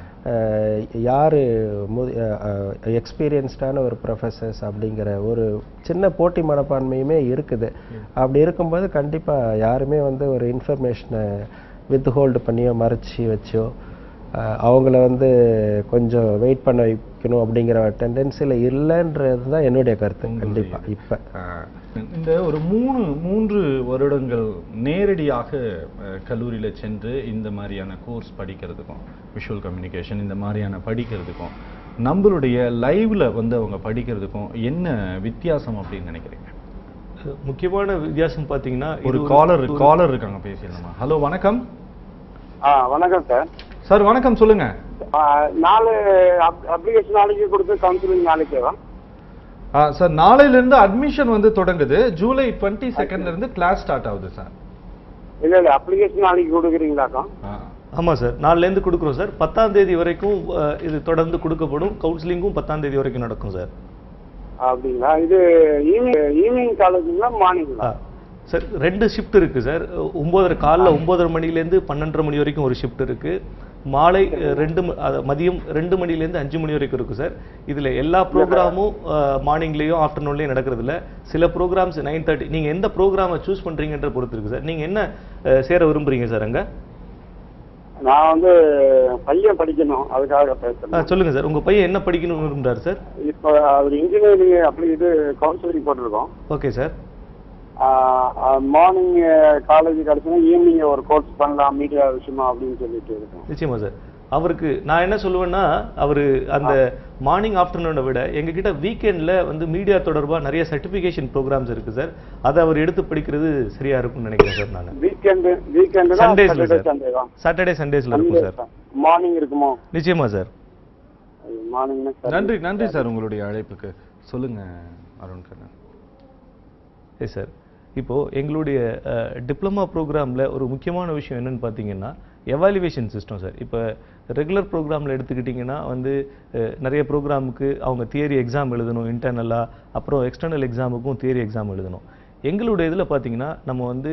யார் எக்ஸ்பீரியன்ஸ்டான ஒரு ப்ரொஃபஸர்ஸ் அப்படிங்கிற ஒரு சின்ன போட்டி மனப்பான்மையுமே இருக்குது. அப்படி இருக்கும்போது கண்டிப்பாக யாருமே வந்து ஒரு இன்ஃபர்மேஷனை வித் ஹோல்டு பண்ணியோ மறைச்சி வச்சோ அவங்கள வந்து கொஞ்சம் வெயிட் பண்ண வைக்க படிக்கணும் அப்படிங்கிற டெண்டன்சியில் இல்லைன்றது தான் என்னுடைய கருத்து. கண்டிப்பாக இப்போ இந்த ஒரு மூணு மூன்று வருடங்கள் நேரடியாக கல்லூரியில் சென்று இந்த மாதிரியான கோர்ஸ் படிக்கிறதுக்கும் விஷுவல் கம்யூனிகேஷன் இந்த மாதிரியான படிக்கிறதுக்கும் நம்மளுடைய லைவ்ல வந்து அவங்க படிக்கிறதுக்கும் என்ன வித்தியாசம் அப்படின்னு நினைக்கிறீங்க? முக்கியமான வித்தியாசம் பார்த்தீங்கன்னா ஒரு காலர் காலர் இருக்காங்க, பேசிடலாமா? ஹலோ, வணக்கம். ஆ வணக்கம் சார். சார் வணக்கம், சொல்லுங்க. நாலு அப்ளிகேஷன் நாளைக்கு கொடுத்து கவுன்சிலிங் நாளைக்கேவா? சார் நாளையில இருந்து அட்மிஷன் வந்து தொடங்குது. ஜூலை டுவெண்ட்டி செகண்ட்ல இருந்து கிளாஸ் ஸ்டார்ட் ஆகுது சார். இல்ல இல்ல அப்ளிகேஷன் நாளைக்கு கொடுக்குறீங்களாக்கா? ஆமாம் சார், நாலுலேருந்து கொடுக்குறோம் சார். பத்தாம் தேதி வரைக்கும் இது தொடர்ந்து கொடுக்கப்படும். கவுன்சிலிங்கும் பத்தாம் தேதி வரைக்கும் நடக்கும் சார். அப்படிங்களா? இது ஈவினிங் ஈவினிங் காலேஜுங்களா மார்னிங்களா? சார் ரெண்டு ஷிஃப்ட் இருக்குது சார். ஒம்போதரை காலைல ஒம்போதரை மணிலேருந்து பன்னெண்டரை மணி வரைக்கும் ஒரு ஷிஃப்ட் இருக்குது. மாலை ரெண்டு மதியம் ரெண்டு மணிலேருந்து அஞ்சு மணி வரைக்கும் இருக்குது சார். இதில் எல்லா ப்ரோக்ராமும் மார்னிங்லேயும் ஆஃப்டர்நூன்லேயும் நடக்கிறதில்ல. சில ப்ரோக்ராம்ஸ் நைன் தேர்ட்டி நீங்கள் எந்த ப்ரோக்ராமை சூஸ் பண்ணுறீங்கன்ற பொறுத்து இருக்குது சார். நீங்கள் என்ன சேர விரும்புகிறீங்க சார் அங்கே? நான் வந்து பையன் படிக்கணும், அதுக்காக பேசுறேன். சொல்லுங்க சார், உங்க பையன் என்ன படிக்கணும் விரும்புறாரு சார்? இப்போ அவர் இன்ஜினியரிங் அப்படி இது கவுன்சிலிங் போட்டிருக்கோம். Okay sir. மார்னிங் காலேஜ் கிடைச்சுன்னா ஈவினிங் ஒரு கோர்ஸ் பண்ணலாம் மீடியா விஷயமா அப்படின்னு சொல்லிட்டு இருக்கோம். நிச்சயமா சார். அவருக்கு நான் என்ன சொல்லுவேன்னா, அவர் அந்த மார்னிங் ஆஃப்டர்நூனை விட எங்ககிட்ட வீக்கெண்டில் வந்து மீடியா தொடர்பாக நிறைய சர்டிஃபிகேஷன் ப்ரோக்ராம்ஸ் இருக்குது சார். அதை அவர் எடுத்து படிக்கிறது சரியா இருக்கும்னு நினைக்கிறேன் சார். நான் வீக்கெண்டு வீக்கெண்டு சண்டேஸ்ல சார், சாட்டர்டே சண்டேஸ்ல இருக்கும் சார். மார்னிங் இருக்குமோ? நிச்சயமா சார். மார்னிங். நன்றி நன்றி சார் உங்களுடைய அழைப்புக்கு. சொல்லுங்க அருண் கண்ணன். Yes sir. இப்போது எங்களுடைய டிப்ளமா ப்ரோக்ராமில் ஒரு முக்கியமான விஷயம் என்னென்னு பார்த்தீங்கன்னா எவாலுவேஷன் சிஸ்டம் சார். இப்போ ரெகுலர் ப்ரோக்ராமில் எடுத்துக்கிட்டிங்கன்னா வந்து நிறைய ப்ரோக்ராமுக்கு அவங்க தியரி எக்ஸாம் எழுதணும் இன்டர்னலாக, அப்புறம் எக்ஸ்டர்னல் எக்ஸாமுக்கும் தியரி எக்ஸாம் எழுதணும். எங்களுடைய இதில் பார்த்தீங்கன்னா நம்ம வந்து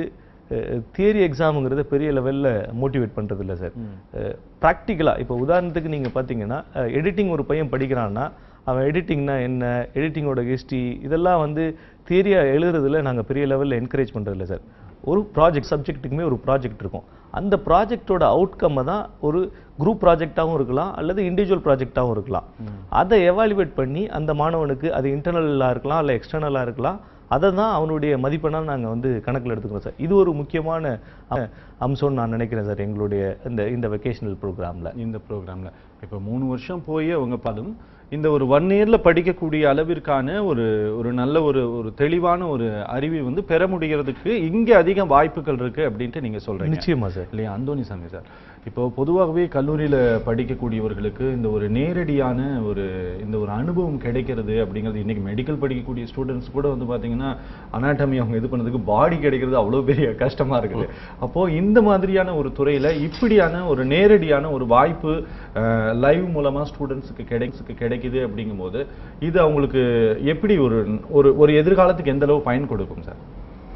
தியரி எக்ஸாமுங்கிறத பெரிய லெவலில் மோட்டிவேட் பண்ணுறது இல்லை சார். ப்ராக்டிக்கலாக இப்போ உதாரணத்துக்கு நீங்கள் பார்த்தீங்கன்னா எடிட்டிங் ஒரு பையன் படிக்கிறான்னா அவன் எடிட்டிங்னா என்ன, எடிட்டிங்கோட ஹிஸ்ட்ரி இதெல்லாம் வந்து தியரியாக எழுதுறதுல நாங்கள் பெரிய லெவலில் என்கரேஜ் பண்ணுறதில்ல சார். ஒரு ப்ராஜெக்ட் சப்ஜெக்ட்டுக்குமே ஒரு ப்ராஜெக்ட் இருக்கும். அந்த ப்ராஜெக்டோட அவுட்கம்மை தான் ஒரு குரூப் ப்ராஜெக்டாகவும் இருக்கலாம் அல்லது இண்டிவிஜுவல் ப்ராஜெக்டாகவும் இருக்கலாம். அதை எவாலுவேட் பண்ணி அந்த மாணவனுக்கு அது இன்டர்னலாக இருக்கலாம் இல்லை எக்ஸ்டர்னலாக இருக்கலாம், அதை தான் அவனுடைய மதிப்பெண்ணாக நாங்கள் வந்து கணக்கில் எடுத்துக்கிறோம் சார். இது ஒரு முக்கியமான அம்சம்னு நான் நினைக்கிறேன் சார் எங்களுடைய இந்த இந்த வெக்கேஷனல் ப்ரோக்ராமில். இந்த ப்ரோக்ராமில் இப்போ மூணு வருஷம் போய் அவங்க பலும் இந்த ஒரு ஒன் இயர்ல படிக்கக்கூடிய அளவிற்கான ஒரு ஒரு நல்ல ஒரு ஒரு தெளிவான ஒரு அறிவை வந்து பெற முடிகிறதுக்கு இங்கே அதிக வாய்ப்புகள் இருக்கு அப்படின்ட்டு நீங்க சொல்றீங்க. நிச்சயமா சார். இல்லையா அந்தோணிசாமி சார்? இப்போ பொதுவாகவே கல்லூரியில் படிக்கக்கூடியவர்களுக்கு இந்த ஒரு நேரடியான ஒரு இந்த ஒரு அனுபவம் கிடைக்கிறது அப்படிங்கிறது இன்னைக்கு மெடிக்கல் படிக்கக்கூடிய ஸ்டூடெண்ட்ஸ் கூட வந்து பார்த்தீங்கன்னா அனாட்டமி அவங்க இது பண்ணதுக்கு பாடி கிடைக்கிறது அவ்வளோ பெரிய கஷ்டமா இருக்குது. அப்போ இந்த மாதிரியான ஒரு துறையில் இப்படியான ஒரு நேரடியான ஒரு வாய்ப்பு லைவ் மூலமாக ஸ்டூடெண்ட்ஸுக்கு கிடைக்கு கிடைக்குது அப்படிங்கும்போது இது அவங்களுக்கு எப்படி ஒரு ஒரு எதிர்காலத்துக்கு எந்த அளவு பயன் கொடுக்கும் சார்?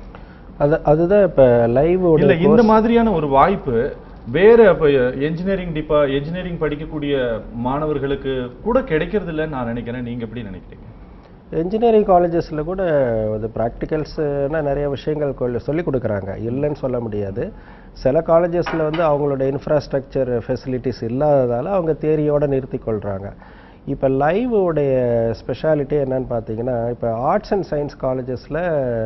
அது அதுதான் இப்போ லைவ் இல்லை இந்த மாதிரியான ஒரு வாய்ப்பு வேற இப்போ என்ஜினியரிங் டிப்பா என்ஜினியரிங் படிக்கக்கூடிய மாணவர்களுக்கு கூட கிடைக்கிறது இல்லைன்னு நான் நினைக்கிறேன். நீங்க எப்படி நினைக்கிறீங்க? என்ஜினியரிங் காலேஜஸில் கூட அது ப்ராக்டிகல்ஸ்னா நிறைய விஷயங்கள் சொல்லிக் கொடுக்குறாங்க, இல்லைன்னு சொல்ல முடியாது. சில காலேஜஸில் வந்து அவங்களோட இன்ஃப்ராஸ்ட்ரக்சர் ஃபெசிலிட்டிஸ் இல்லாததால் அவங்க தியரியோடு நிறுத்தி கொள்கிறாங்க. இப்போ லைவோடைய ஸ்பெஷாலிட்டி என்னன்னு பார்த்தீங்கன்னா, இப்போ ஆர்ட்ஸ் அண்ட் சயின்ஸ் காலேஜஸில்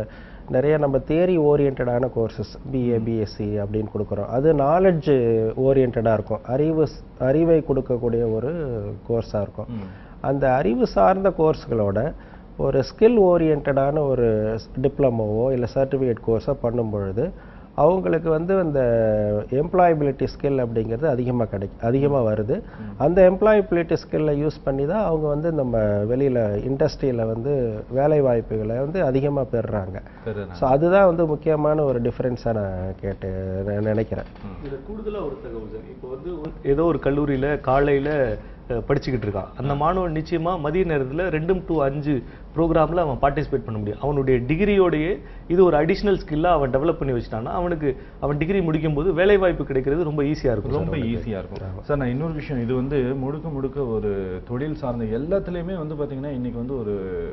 நிறைய நம்ம தியரி ஓரியன்டான கோர்சஸ் பிஏ பிஎஸ்சி அப்படின்னு கொடுக்குறோம். அது நாலெட்ஜ் ஓரியன்டாக இருக்கும், அறிவு அறிவை கொடுக்கக்கூடிய ஒரு கோர்ஸாக இருக்கும். அந்த அறிவு சார்ந்த கோர்ஸ்களோட ஒரு ஸ்கில் ஓரியன்டான ஒரு டிப்ளமோவோ இல்லை சர்டிஃபிகேட் கோர்ஸோ பண்ணும் பொழுது அவங்களுக்கு வந்து அந்த எம்ப்ளாயபிலிட்டி ஸ்கில் அப்படிங்கிறது அதிகமாக கிடைக்கும் அதிகமாக வருது. அந்த எம்ப்ளாயபிலிட்டி ஸ்கில்லை யூஸ் பண்ணி தான் அவங்க வந்து நம்ம வெளியில் இண்டஸ்ட்ரியில் வந்து வேலை வாய்ப்புகளை வந்து அதிகமாக பெறுறாங்க. ஸோ அதுதான் வந்து முக்கியமான ஒரு டிஃப்ரென்ஸாக நான் கேட்டு நினைக்கிறேன். இதில் கூடுதலாக ஒரு தகவல் சார், இப்போ வந்து ஏதோ ஒரு கல்லூரியில் காலையில் படிச்சுக்கிட்டு இருக்கான், அந்த மாணவன் நிச்சயமா மதிய நேரத்தில் ரெண்டு டு அஞ்சு ப்ரோக்ராமில் அவன் பார்ட்டிசிபேட் பண்ண முடியும். அவனுடைய டிகிரியோடையே இது ஒரு அடிஷ்னல் ஸ்கில்லாக அவன் டெவலப் பண்ணி வச்சுட்டான்னா அவனுக்கு அவன் டிகிரி முடிக்கும் போது வேலை வாய்ப்பு கிடைக்கிறது ரொம்ப ஈஸியாக இருக்கும். ரொம்ப ஈஸியாக இருக்கும் சார். நான் இன்னொரு விஷயம், இது வந்து முழுக்க முழுக்க ஒரு தொழில் சார்ந்த எல்லாத்துலேயுமே வந்து பார்த்தீங்கன்னா இன்னைக்கு வந்து ஒரு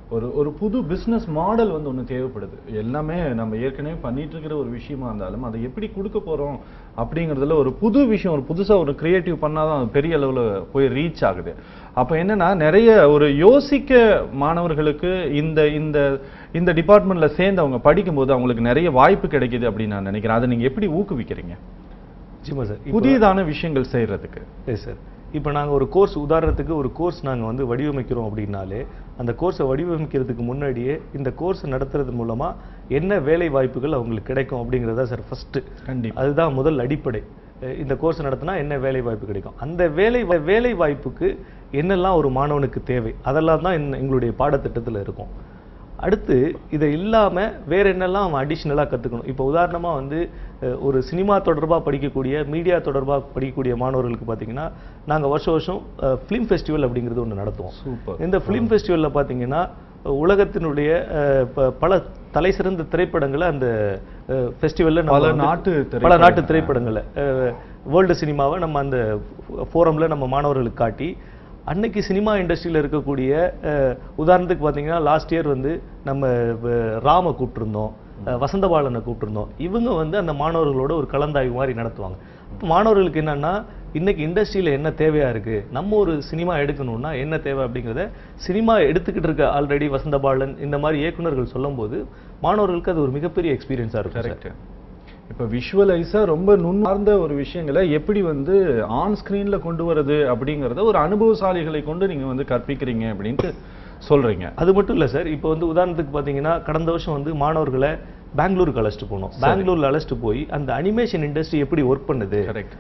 ஒரு ஒரு புது பிஸ்னஸ் மாடல் வந்து ஒன்று தேவைப்படுது. எல்லாமே நம்ம ஏற்கனவே பண்ணிட்டு இருக்கிற ஒரு விஷயமா இருந்தாலும் அதை எப்படி கொடுக்க போறோம் அப்படிங்கிறதுல ஒரு புது விஷயம், ஒரு புதுசா ஒரு கிரியேட்டிவ் பண்ணாதான் அது பெரிய அளவில் போய் ரீச் ஆகுது. அப்போ என்னன்னா நிறைய ஒரு யோசிக்க மாணவர்களுக்கு இந்த இந்த இந்த டிபார்ட்மெண்ட்ல சேர்ந்து அவங்க படிக்கும்போது அவங்களுக்கு நிறைய வாய்ப்பு கிடைக்குது அப்படின்னு நான் நினைக்கிறேன். அதை நீங்க எப்படி ஊக்குவிக்கிறீங்க? நிச்சயமா சார், புதியதான விஷயங்கள் செய்யறதுக்கு. Yes sir. இப்போ நாங்கள் ஒரு கோர்ஸ், உதாரணத்துக்கு ஒரு கோர்ஸ் நாங்கள் வந்து வடிவமைக்கிறோம் அப்படின்னாலே அந்த கோர்ஸை வடிவமைக்கிறதுக்கு முன்னாடியே இந்த கோர்ஸ் நடத்துறது மூலமாக என்ன வேலை வாய்ப்புகள் அவங்களுக்கு கிடைக்கும் அப்படிங்கிறதா சார் ஃபஸ்ட்டு. கண்டிப்பாக அதுதான் முதல் அடிப்படை. இந்த கோர்ஸ் நடத்தினா என்ன வேலை வாய்ப்பு கிடைக்கும், அந்த வேலை வேலை வாய்ப்புக்கு என்னெல்லாம் ஒரு மாணவனுக்கு தேவை, அதெல்லாம் தான் எங்களுடைய பாடத்திட்டத்தில் இருக்கும். அடுத்து இதை இல்லாமல் வேற என்னெல்லாம் அவன் அடிஷ்னலாக கற்றுக்கணும். இப்போ உதாரணமாக வந்து ஒரு சினிமா தொடர்பாக படிக்கக்கூடிய, மீடியா தொடர்பாக படிக்கக்கூடிய மாணவர்களுக்கு பார்த்தீங்கன்னா நாங்கள் வருஷம் வருஷம் ஃபிலிம் ஃபெஸ்டிவல் அப்படிங்கிறது ஒன்று நடத்துவோம். சூப்பர். இந்த ஃபிலிம் ஃபெஸ்டிவலில் பார்த்தீங்கன்னா உலகத்தினுடைய பல தலை சிறந்த திரைப்படங்களை அந்த ஃபெஸ்டிவலில் பல நாட்டு பல நாட்டு திரைப்படங்களை வேர்ல்டு சினிமாவை நம்ம அந்த ஃபோரமில் நம்ம மாணவர்களுக்கு காட்டி, அன்னைக்கு சினிமா இண்டஸ்ட்ரியில் இருக்கக்கூடிய உதாரணத்துக்கு பார்த்தீங்கன்னா லாஸ்ட் இயர் வந்து நம்ம ராமை கூப்பிட்டுருந்தோம், வசந்தபாலனை கூப்பிட்டுருந்தோம். இவங்க வந்து அந்த மாணவர்களோட ஒரு கலந்தாய்வு மாதிரி நடத்துவாங்க. இப்போ மாணவர்களுக்கு என்னன்னா இன்னைக்கு இண்டஸ்ட்ரியில் என்ன தேவையா இருக்கு, நம்ம ஒரு சினிமா எடுக்கணும்னா என்ன தேவை அப்படிங்கிறத சினிமா எடுத்துக்கிட்டு இருக்க ஆல்ரெடி வசந்தபாலன் இந்த மாதிரி இயக்குநர்கள் சொல்லும் போது மாணவர்களுக்கு அது ஒரு மிகப்பெரிய எக்ஸ்பீரியன்ஸாக இருக்கும். கரெக்ட். இப்போ விஷுவலைஸா ரொம்ப நுண்ணார்ந்த ஒரு விஷயங்களை எப்படி வந்து ஆன் ஸ்கிரீன்ல கொண்டு வரது அப்படிங்கறத ஒரு அனுபவசாலிகளை கொண்டு நீங்க வந்து கற்பிக்கிறீங்க அப்படின்ட்டு சொல்றீங்க. அது மட்டும் இல்ல சார், இப்போ வந்து உதாரணத்துக்கு பாத்தீங்கன்னா கடந்த வருஷம் வந்து மாணவர்களை பெங்களூருக்கு அழைச்சிட்டு போனோம். பெங்களூர்ல அழைச்சிட்டு போய் அந்த அனிமேஷன் இண்டஸ்ட்ரி எப்படி ஒர்க் பண்ணுது,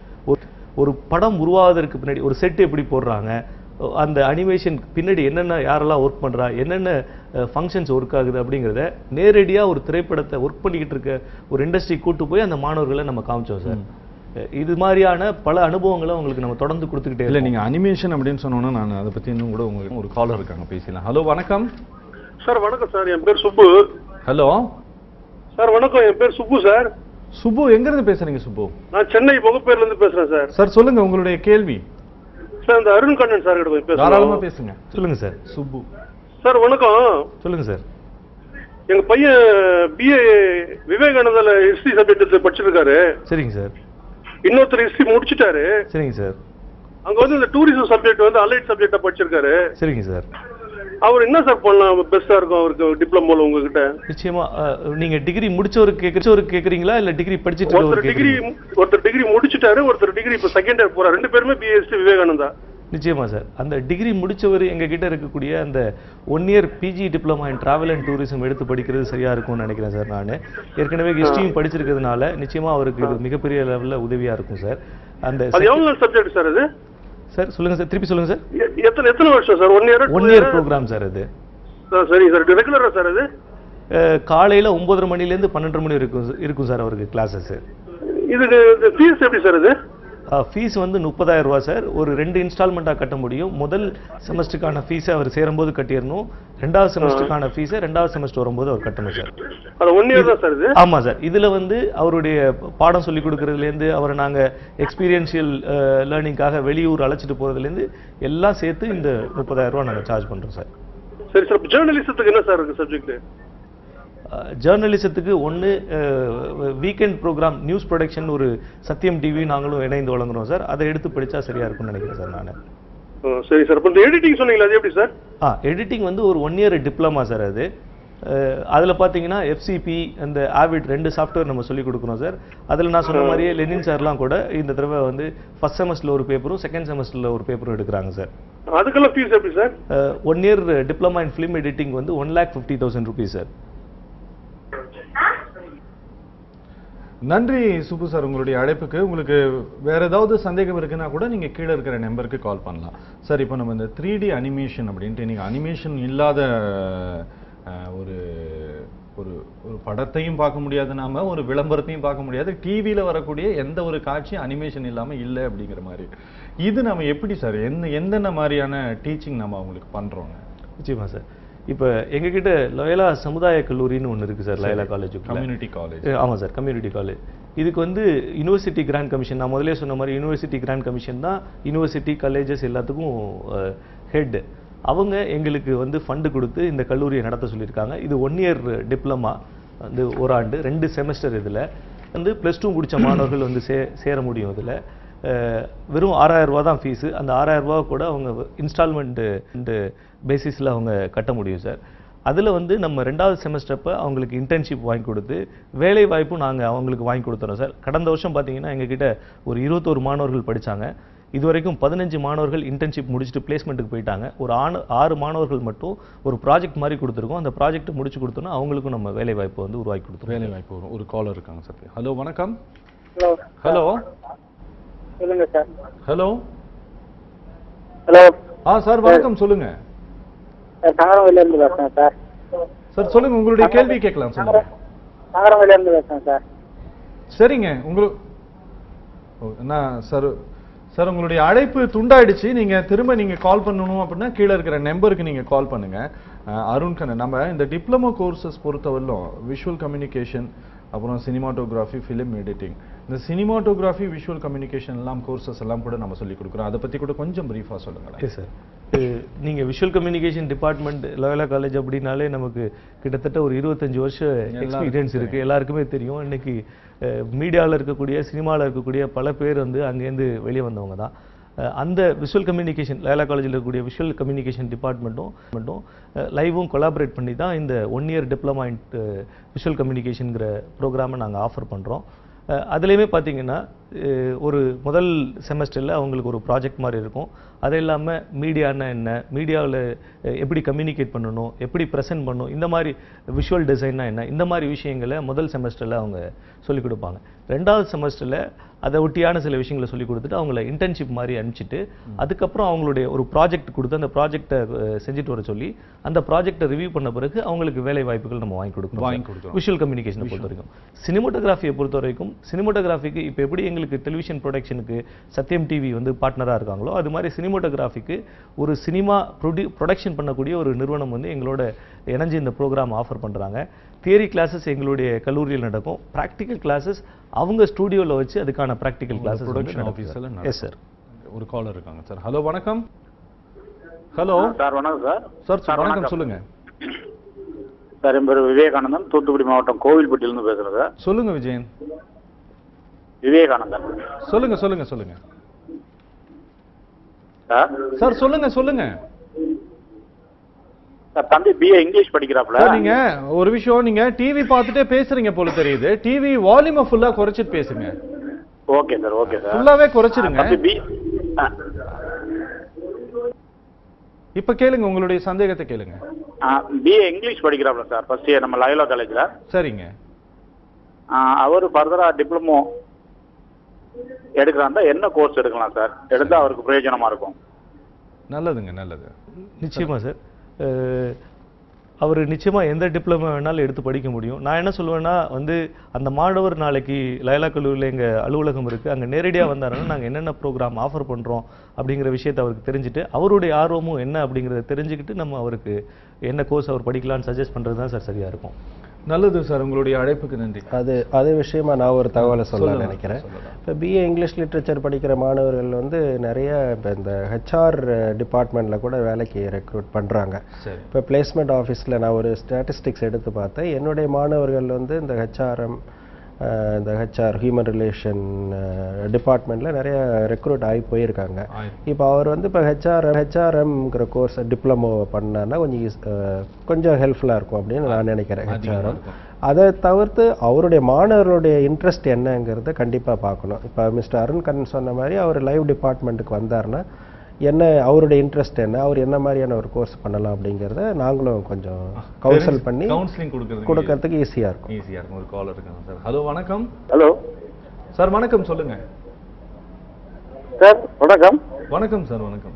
ஒரு படம் உருவாவதற்கு பின்னாடி ஒரு செட் எப்படி போடுறாங்க, அந்த அனிமேஷன் பின்னாடி என்னென்ன யாரெல்லாம் ஒர்க் பண்றா, என்னென்ன ஃபங்க்ஷன்ஸ் ஒர்க் ஆகுது அப்படிங்கிறத நேரடியாக ஒரு திரைப்படத்தை ஒர்க் பண்ணிக்கிட்டு இருக்க ஒரு இண்டஸ்ட்ரி கூட்டு போய் அந்த மாணவர்களை நம்ம காமிச்சோம் சார். இது மாதிரியான பல அனுபவங்களை உங்களுக்கு நம்ம தொடர்ந்து கொடுத்துக்கிட்டே இல்லை. நீங்க அனிமேஷன் அப்படின்னு சொன்னோன்னா நான் அதை பத்தி இன்னும் கூட உங்களுக்கு ஒரு காலர் இருக்காங்க, பேசலாம். ஹலோ வணக்கம் சார். வணக்கம் சார், என் பேர் சுப்பு. ஹலோ சார் வணக்கம், என் பேர் சுப்பு சார். சுப்பு, எங்க இருந்து பேசுறீங்க சுப்பு? நான் சென்னை முகப்பேர்ல இருந்து பேசுறேன் சார். சார் சொல்லுங்க உங்களுடைய கேள்வி. சார் இந்த அருண் கண்ணன் சார் கிட்ட போய் பேசுறேன். தாராளமா பேசுங்க. சொல்லுங்க சார். சுப்பு சார் வணக்கம். சொல்லுங்க சார். எங்க பையன் பிஏ விவேகானந்தால ஹிஸ்டரி சப்ஜெக்ட் படிச்சிருக்காரு. சரிங்க சார். இன்னொருத்தர் ஹிஸ்டரி முடிச்சிட்டாரு. சரிங்க சார். அங்க வந்து இந்த டூரிசம் சப்ஜெக்ட் வந்து அலைட் சப்ஜெக்டா படிச்சிருக்காரு. சரிங்க சார். அவர் என்ன சார் பண்ணலாம் பெஸ்டா இருக்கும் அவருக்கு டிப்ளமோல உங்ககிட்ட? நிச்சயமா நீங்க டிகிரி முடிச்சவருக்கு கேக்குறவருக்கு கேக்குறீங்களா இல்ல டிகிரி படிச்சிட்டு ஒருத்தர் டிகிரி ஒருத்தர் டிகிரி முடிச்சிட்டாரு, ஒருத்தர் டிகிரி இப்ப செகண்ட் இயர் போறாரு. ரெண்டு பேருமே பிஎஸ்சி விவேகானந்தா. நிச்சயமா சார். அந்த டிகிரி முடிச்சவர் எங்க கிட்ட இருக்கக்கூடிய அந்த one year PG diploma in travel and tourism எடுத்து படிக்கிறது சரியா இருக்கும்னு நினைக்கிறேன் சார். நான் ஏற்கனவே ஹிஸ்டரியும் படிச்சிருக்கிறதுனால நிச்சயமா அவருக்கு இது மிகப்பெரிய லெவல்ல உதவியா இருக்கும் சார். அந்த எவ்வளவு சப்ஜெக்ட் சார் அது? சார் சொல்லுங்க சார், திருப்பி சொல்லுங்க சார். எத்தனை எத்தனை வருஷம் sir? One year one year programme sir அது. சரி சார். ரெகுலரா சார் அது? காலையில ஒன்பதரை மணில இருந்து பன்னெண்டரை மணி இருக்கும் இருக்கும் சார் அவருக்கு கிளாஸஸ். இதுக்கு ஃபீஸ் எப்படி சார் இது? ஃபீஸ் வந்து முப்பதாயிரம் ரூபாய் சார். ஒரு ரெண்டு இன்ஸ்டால்மெண்ட்டாக கட்ட முடியும். முதல் செமஸ்டருக்கான ஃபீஸை அவர் சேரும்போது கட்டிடணும். ரெண்டாவது செமஸ்டருக்கான ஃபீஸை ரெண்டாவது செமஸ்டர் வரும்போது அவர் கட்டணும் சார். அது ஒன் இயர் தான் சார் இது? ஆமா சார். இதுல வந்து அவருடைய பாடம் சொல்லி கொடுக்கறதுலேருந்து அவரை நாங்க எக்ஸ்பீரியன்ஷியல் லேர்னிங்காக வெளியூர் அழைச்சிட்டு போறதுலேருந்து எல்லாம் சேர்த்து இந்த முப்பதாயிரம் ரூபாய் நாங்கள் சார்ஜ் பண்றோம் சார். சரி சார். ஜேர்னலிசத்துக்கு என்ன சார் இருக்கு சப்ஜெக்ட்? ஜேர்னலிசத்துக்கு ஒன்று வீக்கெண்ட் ப்ரோக்ராம் நியூஸ் ப்ரொடக்ஷன் ஒரு சத்தியம் டிவி நாங்களும் இணைந்து வழங்குறோம் சார். அதை எடுத்து படித்தா சரியா இருக்கும்னு நினைக்கிறேன் சார் நான். சரி சார். இப்போ எடிட்டிங் சொன்னீங்களா, அது எப்படி சார்? ஆ எடிட்டிங் வந்து ஒரு ஒன் இயர் டிப்ளமா சார். அது அதில் பார்த்தீங்கன்னா எஃப்சிபி அந்த ஆவிட் ரெண்டு சாஃப்ட்வேர் நம்ம சொல்லி கொடுக்குறோம் சார். அதில் நான் சொன்ன மாதிரியே லெனின் சார்லாம் கூட இந்த தடவை வந்து ஃபர்ஸ்ட் செமஸ்டரில் ஒரு பேப்பரும் செகண்ட் செமஸ்டரில் ஒரு பேப்பரும் எடுக்கிறாங்க சார். அதுக்கெல்லாம் ஃபீஸ் எப்படி sir? One year diploma in film editing வந்து one lakh fifty thousand rupees sir. நன்றி சுப்பு சார் உங்களுடைய அழைப்புக்கு. உங்களுக்கு வேற ஏதாவது சந்தேகம் இருக்குன்னா கூட நீங்க கீழே இருக்கிற நம்பருக்கு கால் பண்ணலாம் சார். இப்போ நம்ம இந்த த்ரீ டி அனிமேஷன் அப்படின்ட்டு நீங்க அனிமேஷன் இல்லாத ஒரு ஒரு ஒரு படத்தையும் பார்க்க முடியாது, நாம ஒரு விளம்பரத்தையும் பார்க்க முடியாது, டிவியில வரக்கூடிய எந்த ஒரு காட்சியும் அனிமேஷன் இல்லாம இல்லை அப்படிங்கிற மாதிரி. இது நம்ம எப்படி சார் என்ன எந்தெந்த மாதிரியான டீச்சிங் நம்ம அவங்களுக்கு பண்றோங்க? நிச்சயமா சார். இப்போ எங்ககிட்ட லயோலா சமுதாய கல்லூரின்னு ஒன்று இருக்குது sir. Loyola college community college. ஆமாம் சார், கம்யூனிட்டி காலேஜ். இதுக்கு வந்து யூனிவர்சிட்டி கிராண்ட் கமிஷன், நான் முதலே சொன்ன மாதிரி யூனிவர்சிட்டி கிராண்ட் கமிஷன் தான் யூனிவர்சிட்டி காலேஜஸ் எல்லாத்துக்கும் ஹெட். அவங்க எங்களுக்கு வந்து ஃபண்டு கொடுத்து இந்த கல்லூரியை நடத்த சொல்லியிருக்காங்க. இது ஒன் இயர் டிப்ளமா வந்து ஒரு ஆண்டு ரெண்டு செமஸ்டர். இதில் வந்து ப்ளஸ் டூ முடித்த மாணவர்கள் வந்து சே சேர முடியும். இதில் வெறும் ஆறாயிரம் ரூபா தான் ஃபீஸு. அந்த ஆறாயிரம் ரூபா கூட அவங்க இன்ஸ்டால்மெண்ட்டு பேசிஸில் அவங்க கட்ட முடியும் சார். அதில் வந்து நம்ம ரெண்டாவது செமஸ்டரப்போ அவங்களுக்கு இன்டர்ன்ஷிப் வாங்கி கொடுத்து வேலை வாய்ப்பும் நாங்கள் அவங்களுக்கு வாங்கி கொடுத்துறோம் சார். கடந்த வருஷம் பார்த்தீங்கன்னா எங்ககிட்ட ஒரு இருபத்தோரு மாணவர்கள் படித்தாங்க. இதுவரைக்கும் பதினஞ்சு மாணவர்கள் இன்டர்ன்ஷிப் முடிச்சுட்டு பிளேஸ்மெண்ட்டுக்கு போயிட்டாங்க. ஒரு ஆணு ஆறு மாணவர்கள் மட்டும் ஒரு ப்ராஜெக்ட் மாதிரி கொடுத்துருக்கோம். அந்த ப்ராஜெக்ட் முடிச்சு கொடுத்தோன்னா அவங்களுக்கும் நம்ம வேலை வாய்ப்பு வந்து உருவாக்கி கொடுத்துருவோம். வேலை வாய்ப்பு வரும். ஒரு காலர் இருக்காங்க சார். ஹலோ வணக்கம். ஹலோ ஹலோ சொல்லுங்க சார். ஹலோ ஹலோ ஆ சார் வணக்கம், சொல்லுங்க சார். சங்கரவெளியில இருந்து பேசுறேன் சார். சார் சொல்லுங்க, உங்களுடைய கேள்வி கேட்கலாம், சொல்லுங்க. சங்கரவெளியில இருந்து பேசுறேன் சார். சரிங்க, உங்களுக்கு என்ன சார் சார் உங்களுடைய அழைப்பு துண்டாயிடுச்சு. நீங்க திரும்ப நீங்க கால் பண்ணணும் அப்படின்னா கீழே இருக்கிற நம்பருக்கு நீங்க கால் பண்ணுங்க. அருண் கண்ணன், நம்ம இந்த டிப்ளமோ கோர்சஸ் பொறுத்தவரையிலும் விஷுவல் கம்யூனிகேஷன், அப்புறம் சினிமாட்டோகிராஃபி, ஃபிலிம் எடிட்டிங், இந்த சினிமாட்டோகிராஃபி விஷுவல் கம்யூனிகேஷன் எல்லாம் கோர்சஸ் எல்லாம் கூட நம்ம சொல்லி கொடுக்குறோம். அதை பற்றி கூட கொஞ்சம் பிரீஃபாக சொல்லுங்களேன். Okay sir. நீங்கள் visual communication department Loyola college அப்படின்னாலே நமக்கு கிட்டத்தட்ட ஒரு இருபத்தஞ்சு வருஷம் எக்ஸ்பீரியன்ஸ் இருக்குது. எல்லாருக்குமே தெரியும். இன்னைக்கு மீடியாவில் இருக்கக்கூடிய சினிமாவில் இருக்கக்கூடிய பல பேர் வந்து அங்கேருந்து வெளியே வந்தவங்க தான். அந்த விஷுவல் கம்யூனிகேஷன் லோயலா காலேஜில் இருக்கக்கூடிய விஷுவல் கம்யூனிகேஷன் டிபார்ட்மெண்ட்டும் மட்டும் லைவும் கொலாபரேட் பண்ணி தான் இந்த one year diploma in visual கம்யூனிகேஷன்ங்கிற ப்ரோக்ராமை நாங்கள் ஆஃபர் பண்ணுறோம். அதுலேயுமே பார்த்தீங்கன்னா ஒரு முதல் செமஸ்டரில் அவங்களுக்கு ஒரு ப்ராஜெக்ட் மாதிரி இருக்கும். அது இல்லாமல் மீடியானா என்ன, மீடியாவில் எப்படி கம்யூனிகேட் பண்ணணும், எப்படி ப்ரெசென்ட் பண்ணணும், இந்த மாதிரி விஷுவல் டிசைன்னா என்ன, இந்த மாதிரி விஷயங்களை முதல் செமஸ்டரில் அவங்க சொல்லிக் கொடுப்பாங்க. ரெண்டாவது செமஸ்டரில் அதை ஒட்டியான சில விஷயங்களை சொல்லிக் கொடுத்துட்டு அவங்கள இன்டர்ன்ஷிப் மாதிரி அனுப்பிச்சிட்டு அதுக்கப்புறம் அவங்களுடைய ஒரு ப்ராஜெக்ட் கொடுத்து அந்த ப்ராஜெக்டை செஞ்சுட்டு வர சொல்லி அந்த ப்ராஜெக்டை ரிவ்யூ பண்ண பிறகு அவங்களுக்கு வேலை வாய்ப்புகள் நம்ம வாங்கி கொடுக்கணும். வாங்கி கொடுக்கணும் விஷுவல் கம்யூனிகேஷனை பொறுத்த வரைக்கும். சினிமோட்டோகிராஃபியை பொறுத்த வரைக்கும் சினிமோட்டோகிராஃபிக்கு இப்போ எப்படி எங்களுக்கு டெலிவிஷன் ப்ரொடக்ஷனுக்கு சத்யம் டிவி வந்து பார்ட்னராக இருக்காங்களோ அது மாதிரி சினிமோட்டோகிராஃபிக்கு ஒரு சினிமா ப்ரொடியூ ப்ரொடக்ஷன் பண்ணக்கூடிய ஒரு நிறுவனம் வந்து எங்களோட இணைஞ்சு இந்த ப்ரோக்ராம் ஆஃபர் பண்ணுறாங்க. தியரி கிளாஸஸ் எங்களுடைய கல்லூரியில் நடக்கும். ப்ராக்டிக்கல் கிளாஸஸ் அவங்க ஸ்டூடியோவில் வச்சு அதுக்கான ப்ராக்டிக்கல் கிளாஸஸ் ப்ரொடக்ஷன் ஆஃபீஸில். Yes sir. ஒரு காலர் இருக்காங்க சார். ஹலோ வணக்கம். ஹலோ சார் வணக்கம் சார். சார் சார் வணக்கம், சொல்லுங்க சார். என் பேர் விவேகானந்தன், தூத்துக்குடி மாவட்டம் கோவில்பட்டியிலிருந்து பேசுறேன் சார். சொல்லுங்க விஜயன். விவேகானந்தன். சொல்லுங்க சொல்லுங்க சொல்லுங்க சார். சார் சொல்லுங்க சொல்லுங்க சார் தம்பி பிஏ இங்கிலீஷ் படிக்கிறாப்ல. நீங்க ஒரு விஷயம், நீங்க டிவி பார்த்துட்டே பேசுறீங்க போல தெரியுது. டிவி வால்யூமை ஃபுல்லா குறைச்சிட்டு பேசுங்க. Okay sir. Okay sir. ஃபுல்லாவே குறைச்சிருங்க. பி இப்ப கேளுங்க, உங்களுடைய சந்தேகத்தை கேளுங்க. பிஏ இங்கிலீஷ் படிக்கிறாப்ல சார், ஃபர்ஸ்ட் இயர் நம்ம லயோலா காலேஜ்ல. சரிங்க. அவர் ஃபர்தரா டிப்ளமோ எடுக்கிறாந்தா என்ன கோர்ஸ் எடுக்கலாம் சார்? எடுத்தா அவருக்கு பிரயோஜனமா இருக்கும். நல்லதுங்க, நல்லது. நிச்சயமா சார். அவர் நிச்சயமாக எந்த டிப்ளமோ வேணாலும் எடுத்து படிக்க முடியும். நான் என்ன சொல்லுவேன்னா வந்து அந்த மாணவர் நாளைக்கு லயோலா கல்லூரியில் எங்கள் அலுவலகம் இருக்குது, அங்கே நேரடியாக வந்தாருன்னா நாங்கள் என்னென்ன ப்ரோக்ராம் ஆஃபர் பண்ணுறோம் அப்படிங்கிற விஷயத்தை அவருக்கு தெரிஞ்சுட்டு அவருடைய ஆர்வமும் என்ன அப்படிங்கிறத தெரிஞ்சுக்கிட்டு நம்ம அவருக்கு என்ன கோர்ஸ் அவர் படிக்கலான்னு சஜஸ்ட் பண்ணுறது தான் சார் சரியாக இருக்கும். நல்லது சார், உங்களுடைய அழைப்புக்கு நன்றி. அது அது விஷயமா நான் ஒரு தகவலை சொல்ல நினைக்கிறேன். இப்போ பிஏ இங்கிலீஷ் லிட்ரேச்சர் படிக்கிற மாணவர்கள் வந்து நிறைய இப்போ இந்த ஹெச்ஆர் டிபார்ட்மெண்ட்டில் கூட வேலைக்கு ரெக்ரூட் பண்ணுறாங்க. இப்போ பிளேஸ்மெண்ட் ஆஃபீஸில் நான் ஒரு ஸ்டாட்டிஸ்டிக்ஸ் எடுத்து பார்த்தேன். என்னுடைய மாணவர்கள் வந்து இந்த ஹெச்ஆர்எம், இந்த ஹெச்ஆர் ஹியூமன் ரிலேஷன் டிபார்ட்மெண்ட்டில் நிறைய ரெக்ரூட் ஆகி போயிருக்காங்க. இப்போ அவர் வந்து இப்போ ஹெச்ஆர் ஹெச்ஆர்எம்ங்கிற கோர்ஸ் டிப்ளமோ பண்ணான்னா கொஞ்சம் கொஞ்சம் ஹெல்ப்ஃபுல்லாக இருக்கும் அப்படின்னு நான் நினைக்கிறேன். ஹெச்ஆர்எம் அதை தவிர்த்து அவருடைய மாணவர்களுடைய இன்ட்ரெஸ்ட் என்னங்கிறத கண்டிப்பாக பார்க்கணும். இப்போ மிஸ்டர் அருண் கண்ணன் சொன்ன மாதிரி அவர் லைவ் டிபார்ட்மெண்ட்டுக்கு வந்தார்னா என்ன அவருடைய இன்ட்ரெஸ்ட் என்ன, அவர் என்ன மாதிரியான ஒரு கோர்ஸ் பண்ணலாம் அப்படிங்கிறத நாங்களும் கொஞ்சம் கவுன்சில் பண்ணி கவுன்சிலிங் கொடுக்கிறது கொடுக்கறதுக்கு ஈஸியாக இருக்கும். ஈஸியாக இருக்கும். ஒரு காலர் இருக்காங்க சார். ஹலோ வணக்கம். ஹலோ சார் வணக்கம், சொல்லுங்க சார். வணக்கம். வணக்கம் சார். வணக்கம்.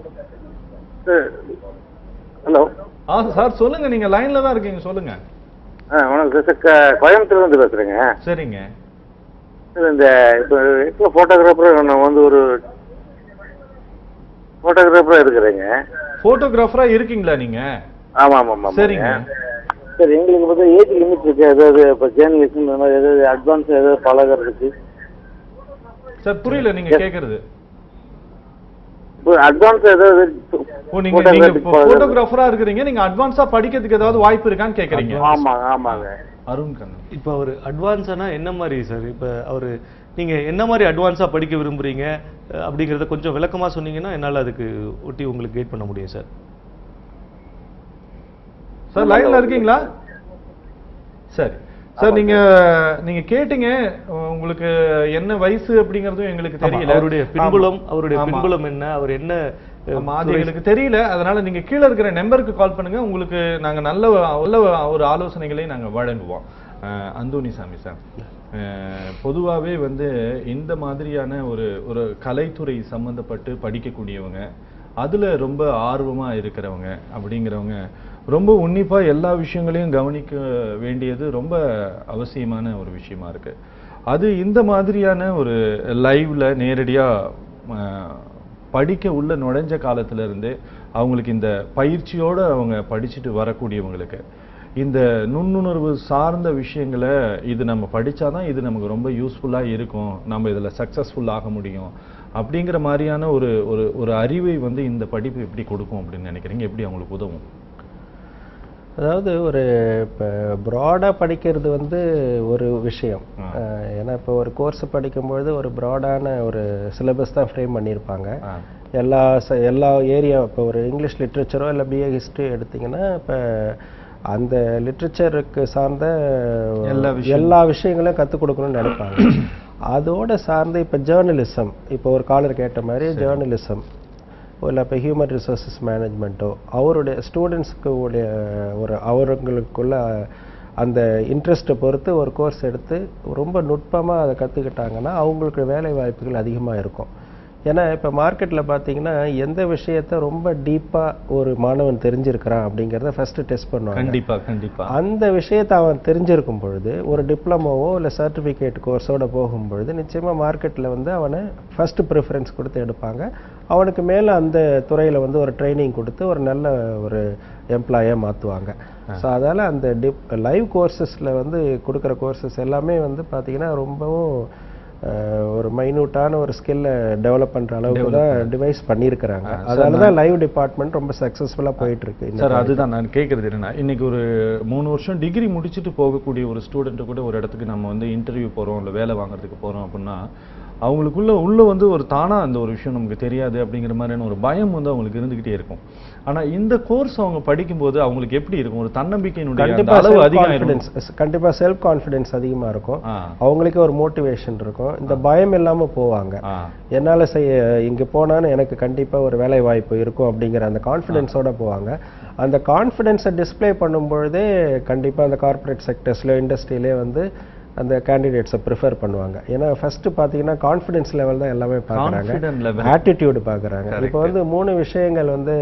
ஹலோ. ஆ சார் சொல்லுங்க, நீங்க லைன்ல தான் இருக்கீங்க, சொல்லுங்க. ஆ வணக்கம் சார். கோயம்புத்தூர்ல இருந்து பேசுறேங்க. சரிங்க. இந்த இப்போ போட்டோகிராஃபர் நான் வந்து ஒரு போட்டோகிராஃபரா இருக்கிறேங்க. போட்டோகிராஃபரா இருக்கீங்களா நீங்க? ஆமா ஆமா ஆமா. சரிங்க. சார் எங்களுக்கு வந்து ஏஜ் லிமிட் இருக்கு, ஏதாவது இப்போ ஜேர்னலிசம் இந்த மாதிரி ஏதாவது அட்வான்ஸ் ஏதாவது பழகிறதுக்கு? சார் புரியல நீங்க கேக்குறது. அட்வான்ஸ் ஏதாவது ஓ நீங்க நீங்க போட்டோகிராஃபரா இருக்கிறீங்க, நீங்க அட்வான்ஸா படிக்கிறதுக்கு ஏதாவது வாய்ப்பு இருக்கான்னு கேக்குறீங்க. ஆமா ஆமாங்க. அருண் கண்ணன், இப்போ அவர் அட்வான்ஸானா என்ன மாதிரி சார்? இப்போ அவர் நீங்க என்ன மாதிரி அட்வான்ஸா படிக்க விரும்புறீங்க அப்படிங்கறத கொஞ்சம் விளக்கமா சொன்னீங்கன்னா என்னால அதுக்கு ஒட்டி உங்களுக்கு கைட் பண்ண முடியும் சார். சார் லைன்ல இருக்கீங்களா? சரி சார், நீங்க நீங்க கேட்டீங்க உங்களுக்கு என்ன வயசு அப்படிங்கறதும் எங்களுக்கு தெரியல. அவருடைய பின்புலம் அவருடைய பின்புலம் என்ன, அவர் என்ன அது எங்களுக்கு தெரியல. அதனால நீங்க கீழே இருக்கிற நம்பருக்கு கால் பண்ணுங்க, உங்களுக்கு நாங்க நல்ல நல்ல ஒரு ஆலோசனைகளை நாங்க வழங்குவோம். அந்தோணி சாமி சார், பொதுவாகவே வந்து இந்த மாதிரியான ஒரு ஒரு கலைத்துறை சம்பந்தப்பட்டு படிக்கக்கூடியவங்க, அதுல ரொம்ப ஆர்வமா இருக்கிறவங்க அப்படிங்கிறவங்க ரொம்ப உன்னிப்பா எல்லா விஷயங்களையும் கவனிக்க வேண்டியது ரொம்ப அவசியமான ஒரு விஷயமா இருக்கு. அது இந்த மாதிரியான ஒரு லைவ்ல நேரடியா படிக்க உள்ள நுழைஞ்ச காலத்துல இருந்து அவங்களுக்கு இந்த பயிற்சியோட அவங்க படிச்சுட்டு வரக்கூடியவங்களுக்கு இந்த நுண்ணுணர்வு சார்ந்த விஷயங்களை இது நம்ம படிச்சாதான் இது நமக்கு ரொம்ப யூஸ்ஃபுல்லா இருக்கும், நம்ம இதுல சக்சஸ்ஃபுல் ஆக முடியும் அப்படிங்கிற மாதிரியான ஒரு ஒரு ஒரு அறிவை வந்து இந்த படிப்பு எப்படி கொடுக்கும் அப்படின்னு நினைக்கிறீங்க? எப்படி அவங்களுக்கு உதவும்? அதாவது ஒரு இப்போ ப்ராடாக படிக்கிறது வந்து ஒரு விஷயம். ஏன்னா இப்போ ஒரு கோர்ஸ் படிக்கும்பொழுது ஒரு ப்ராடான ஒரு சிலபஸ் தான் ஃப்ரேம் பண்ணியிருப்பாங்க. எல்லா ச எல்லா ஏரியா இப்போ ஒரு இங்கிலீஷ் லிட்ரேச்சரோ இல்லை பிஏ ஹிஸ்ட்ரி எடுத்திங்கன்னா இப்போ அந்த லிட்ரேச்சருக்கு சார்ந்த எல்லா எல்லா விஷயங்களையும் கற்றுக் கொடுக்கணும்னு நினைப்பாங்க. அதோட சார்ந்து இப்போ ஜேர்னலிசம், இப்போ ஒரு காலர் கேட்ட மாதிரி ஜேர்னலிசம் இல்லை இப்போ ஹியூமன் ரிசோர்ஸஸ் மேனேஜ்மெண்ட்டோ அவருடைய ஸ்டூடெண்ட்ஸுக்கு உடைய ஒரு அவர்களுக்குள்ள அந்த இன்ட்ரெஸ்ட்டை பொறுத்து ஒரு கோர்ஸ் எடுத்து ரொம்ப நுட்பமாக அதை கற்றுக்கிட்டாங்கன்னா அவங்களுக்கு வேலை வாய்ப்புகள் அதிகமாக இருக்கும். ஏன்னா இப்போ மார்க்கெட்டில் பார்த்தீங்கன்னா எந்த விஷயத்த ரொம்ப டீப்பாக ஒரு மாணவன் தெரிஞ்சிருக்கிறான் அப்படிங்கிறத ஃபஸ்ட்டு டெஸ்ட் பண்ணுவாங்க. கண்டிப்பாக கண்டிப்பாக அந்த விஷயத்தை அவன் தெரிஞ்சிருக்கும் பொழுது ஒரு டிப்ளமோவோ இல்லை சர்டிஃபிகேட் கோர்ஸோடு போகும்பொழுது நிச்சயமாக மார்க்கெட்டில் வந்து அவனை ஃபஸ்ட்டு ப்ரிஃபரன்ஸ் கொடுத்து எடுப்பாங்க. அவனுக்கு மேலே அந்த துறையில் வந்து ஒரு ட்ரைனிங் கொடுத்து ஒரு நல்ல ஒரு எம்ப்ளாயாக மாற்றுவாங்க. ஸோ அதால் அந்த டிப் லைவ் கோர்சஸில் வந்து கொடுக்குற கோர்சஸ் எல்லாமே வந்து பார்த்திங்கன்னா ரொம்பவும் ஒரு மைனூட்டான ஒரு ஸ்கில்லை டெவலப் பண்ணுற அளவுக்கு தான் டிவைஸ் பண்ணியிருக்கிறாங்க. அதனால தான் லைவ் டிபார்ட்மெண்ட் ரொம்ப சக்ஸஸ்ஃபுல்லாக போயிட்டு இருக்கு சார். அதுதான் நான் கேட்குறது என்னன்னா, இன்னைக்கு ஒரு மூணு வருஷம் டிகிரி முடிச்சுட்டு போகக்கூடிய ஒரு ஸ்டூடெண்ட்டு கூட ஒரு இடத்துக்கு நம்ம வந்து இன்டர்வியூ போகிறோம் இல்லை வேலை வாங்குறதுக்கு போகிறோம் அப்படின்னா அவங்களுக்குள்ள உள்ள வந்து ஒரு தானா அந்த ஒரு விஷயம் நமக்கு தெரியாது அப்படிங்கிற மாதிரியான ஒரு பயம் வந்து அவங்களுக்கு இருந்துகிட்டே இருக்கும். ஆனா இந்த கோர்ஸ் அவங்க படிக்கும்போது அவங்களுக்கு எப்படி இருக்கும்? ஒரு தன்னம்பிக்கையினுடைய அளவு அதிகம், கண்டிப்பா செல்ஃப் கான்ஃபிடன்ஸ் அதிகமா இருக்கும், அவங்களுக்கு ஒரு மோட்டிவேஷன் இருக்கும், இந்த பயம் இல்லாம போவாங்க. என்னால செய்ய இங்க போனான்னு எனக்கு கண்டிப்பா ஒரு வேலை வாய்ப்பு இருக்கும் அப்படிங்கிற அந்த கான்ஃபிடன்ஸோட போவாங்க. அந்த கான்ஃபிடன்ஸை டிஸ்பிளே பண்ணும்பொழுதே கண்டிப்பா அந்த கார்பரேட் செக்டர்ஸ்ல இண்டஸ்ட்ரியிலே வந்து அந்த கேண்டிடேட்ஸை ப்ரிஃபர் பண்ணுவாங்க. ஏன்னா ஃபர்ஸ்ட் பார்த்தீங்கன்னா கான்ஃபிடன்ஸ் லெவல் தான் எல்லாமே பார்க்குறாங்க, ஆட்டிடியூடு பார்க்குறாங்க. இப்போ வந்து மூணு விஷயங்கள் வந்து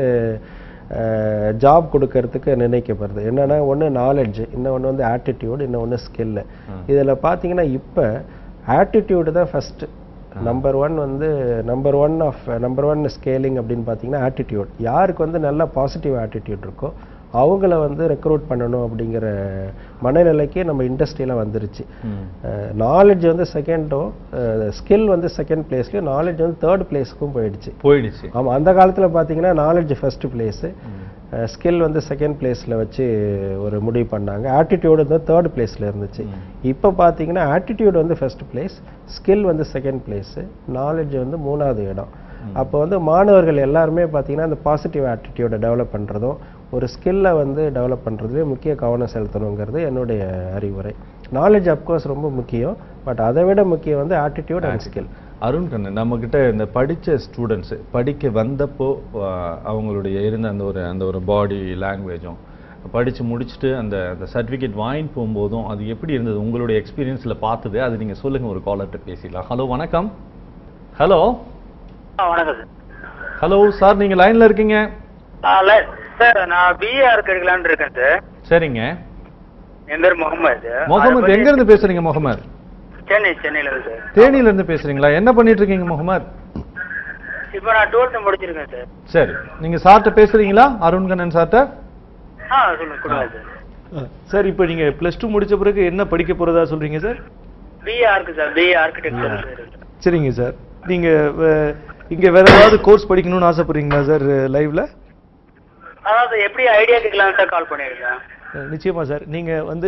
ஜாப் கொடுக்கறதுக்கு நினைக்கப்படுது. என்னன்னா ஒன்று நாலேஜ், இன்னொன்று வந்து ஆட்டிடியூடு, இன்னொன்று ஸ்கில்லு. இதில் பார்த்தீங்கன்னா இப்போ ஆட்டிடியூடு தான் ஃபர்ஸ்ட் நம்பர் ஒன் வந்து number one of number one scaling அப்படின்னு பார்த்தீங்கன்னா ஆட்டிடியூட். யாருக்கு வந்து நல்ல பாசிட்டிவ் ஆட்டிடியூட் இருக்கோ அவங்கள வந்து ரெக்ரூட் பண்ணணும் அப்படிங்கிற மனநிலைக்கு நம்ம இண்டஸ்ட்ரியில் வந்துருச்சு. நாலேஜ் வந்து செகண்டும், ஸ்கில் வந்து செகண்ட் பிளேஸ்லையும், நாலேஜ் வந்து தேர்ட் பிளேஸுக்கும் போயிடுச்சு போயிடுச்சு ஆமாம், அந்த காலத்தில் பார்த்தீங்கன்னா நாலேஜ் ஃபர்ஸ்ட் பிளேஸு, ஸ்கில் வந்து செகண்ட் பிளேஸில் வச்சு ஒரு முடிவு பண்ணாங்க. ஆட்டிடியூடு வந்து தேர்ட் பிளேஸில் இருந்துச்சு. இப்போ பார்த்தீங்கன்னா ஆட்டிடியூட் வந்து ஃபர்ஸ்ட் பிளேஸ், ஸ்கில் வந்து செகண்ட் பிளேஸு, நாலேஜ் வந்து மூணாவது இடம். அப்போ வந்து மாணவர்கள் எல்லாருமே பார்த்தீங்கன்னா அந்த பாசிட்டிவ் ஆட்டிடியூடை டெவலப் பண்ணுறதும் ஒரு ஸ்கில்லை வந்து டெவலப் பண்ணுறதுலேயே முக்கிய கவனம் செலுத்தணுங்கிறது என்னுடைய அறிவுரை. நாலேஜ் அப்கோர்ஸ் ரொம்ப முக்கியம், பட் அதை விட முக்கியம் வந்து attitude and skill. Arun Kannan, நம்மக்கிட்ட இந்த படித்த ஸ்டூடெண்ட்ஸு படிக்க வந்தப்போ அவங்களுடைய இருந்த அந்த ஒரு அந்த ஒரு பாடி லாங்குவேஜும் படித்து முடிச்சுட்டு அந்த அந்த சர்டிஃபிகேட் வாங்கிட்டு போகும்போதும் அது எப்படி இருந்தது உங்களுடைய எக்ஸ்பீரியன்ஸில் பார்த்தது? அது நீங்கள் சொல்லுங்கள், ஒரு காலர்கிட்ட பேசிடலாம். ஹலோ வணக்கம். ஹலோ வணக்கம் சார். ஹலோ சார், நீங்கள் லைனில் இருக்கீங்க சார்? நான் பிஆர் எடுக்கலான்னு இருக்கேன் சார். சரிங்க. என் பேர் முகமது. முகமது, எங்க இருந்து பேசுறீங்க முகமது? சென்னை சென்னையில இருந்து. தேனியில இருந்து பேசுறீங்களா? என்ன பண்ணிட்டு இருக்கீங்க முகமது? இப்போ நான் டுவெல்த் முடிச்சிருக்கேன் சார். சரி, நீங்க சார்ட்ட பேசுறீங்களா? அருண் கண்ணன் சார்ட்ட? ஆ சொல்லுங்க கொடுங்க சார். சார் இப்போ நீங்க பிளஸ் டூ முடிச்ச பிறகு என்ன படிக்க போறதா சொல்றீங்க sir? BA arch sir, BA architecture. சரிங்க சார், நீங்க இங்க வேற ஏதாவது கோர்ஸ் படிக்கணும்னு ஆசைப்படுறீங்களா சார் லைவ்ல? அதாவது எப்படி ஐடியா கேட்கலாம் சார் கால் பண்ணியிருக்கேன். நிச்சயமா சார். நீங்க வந்து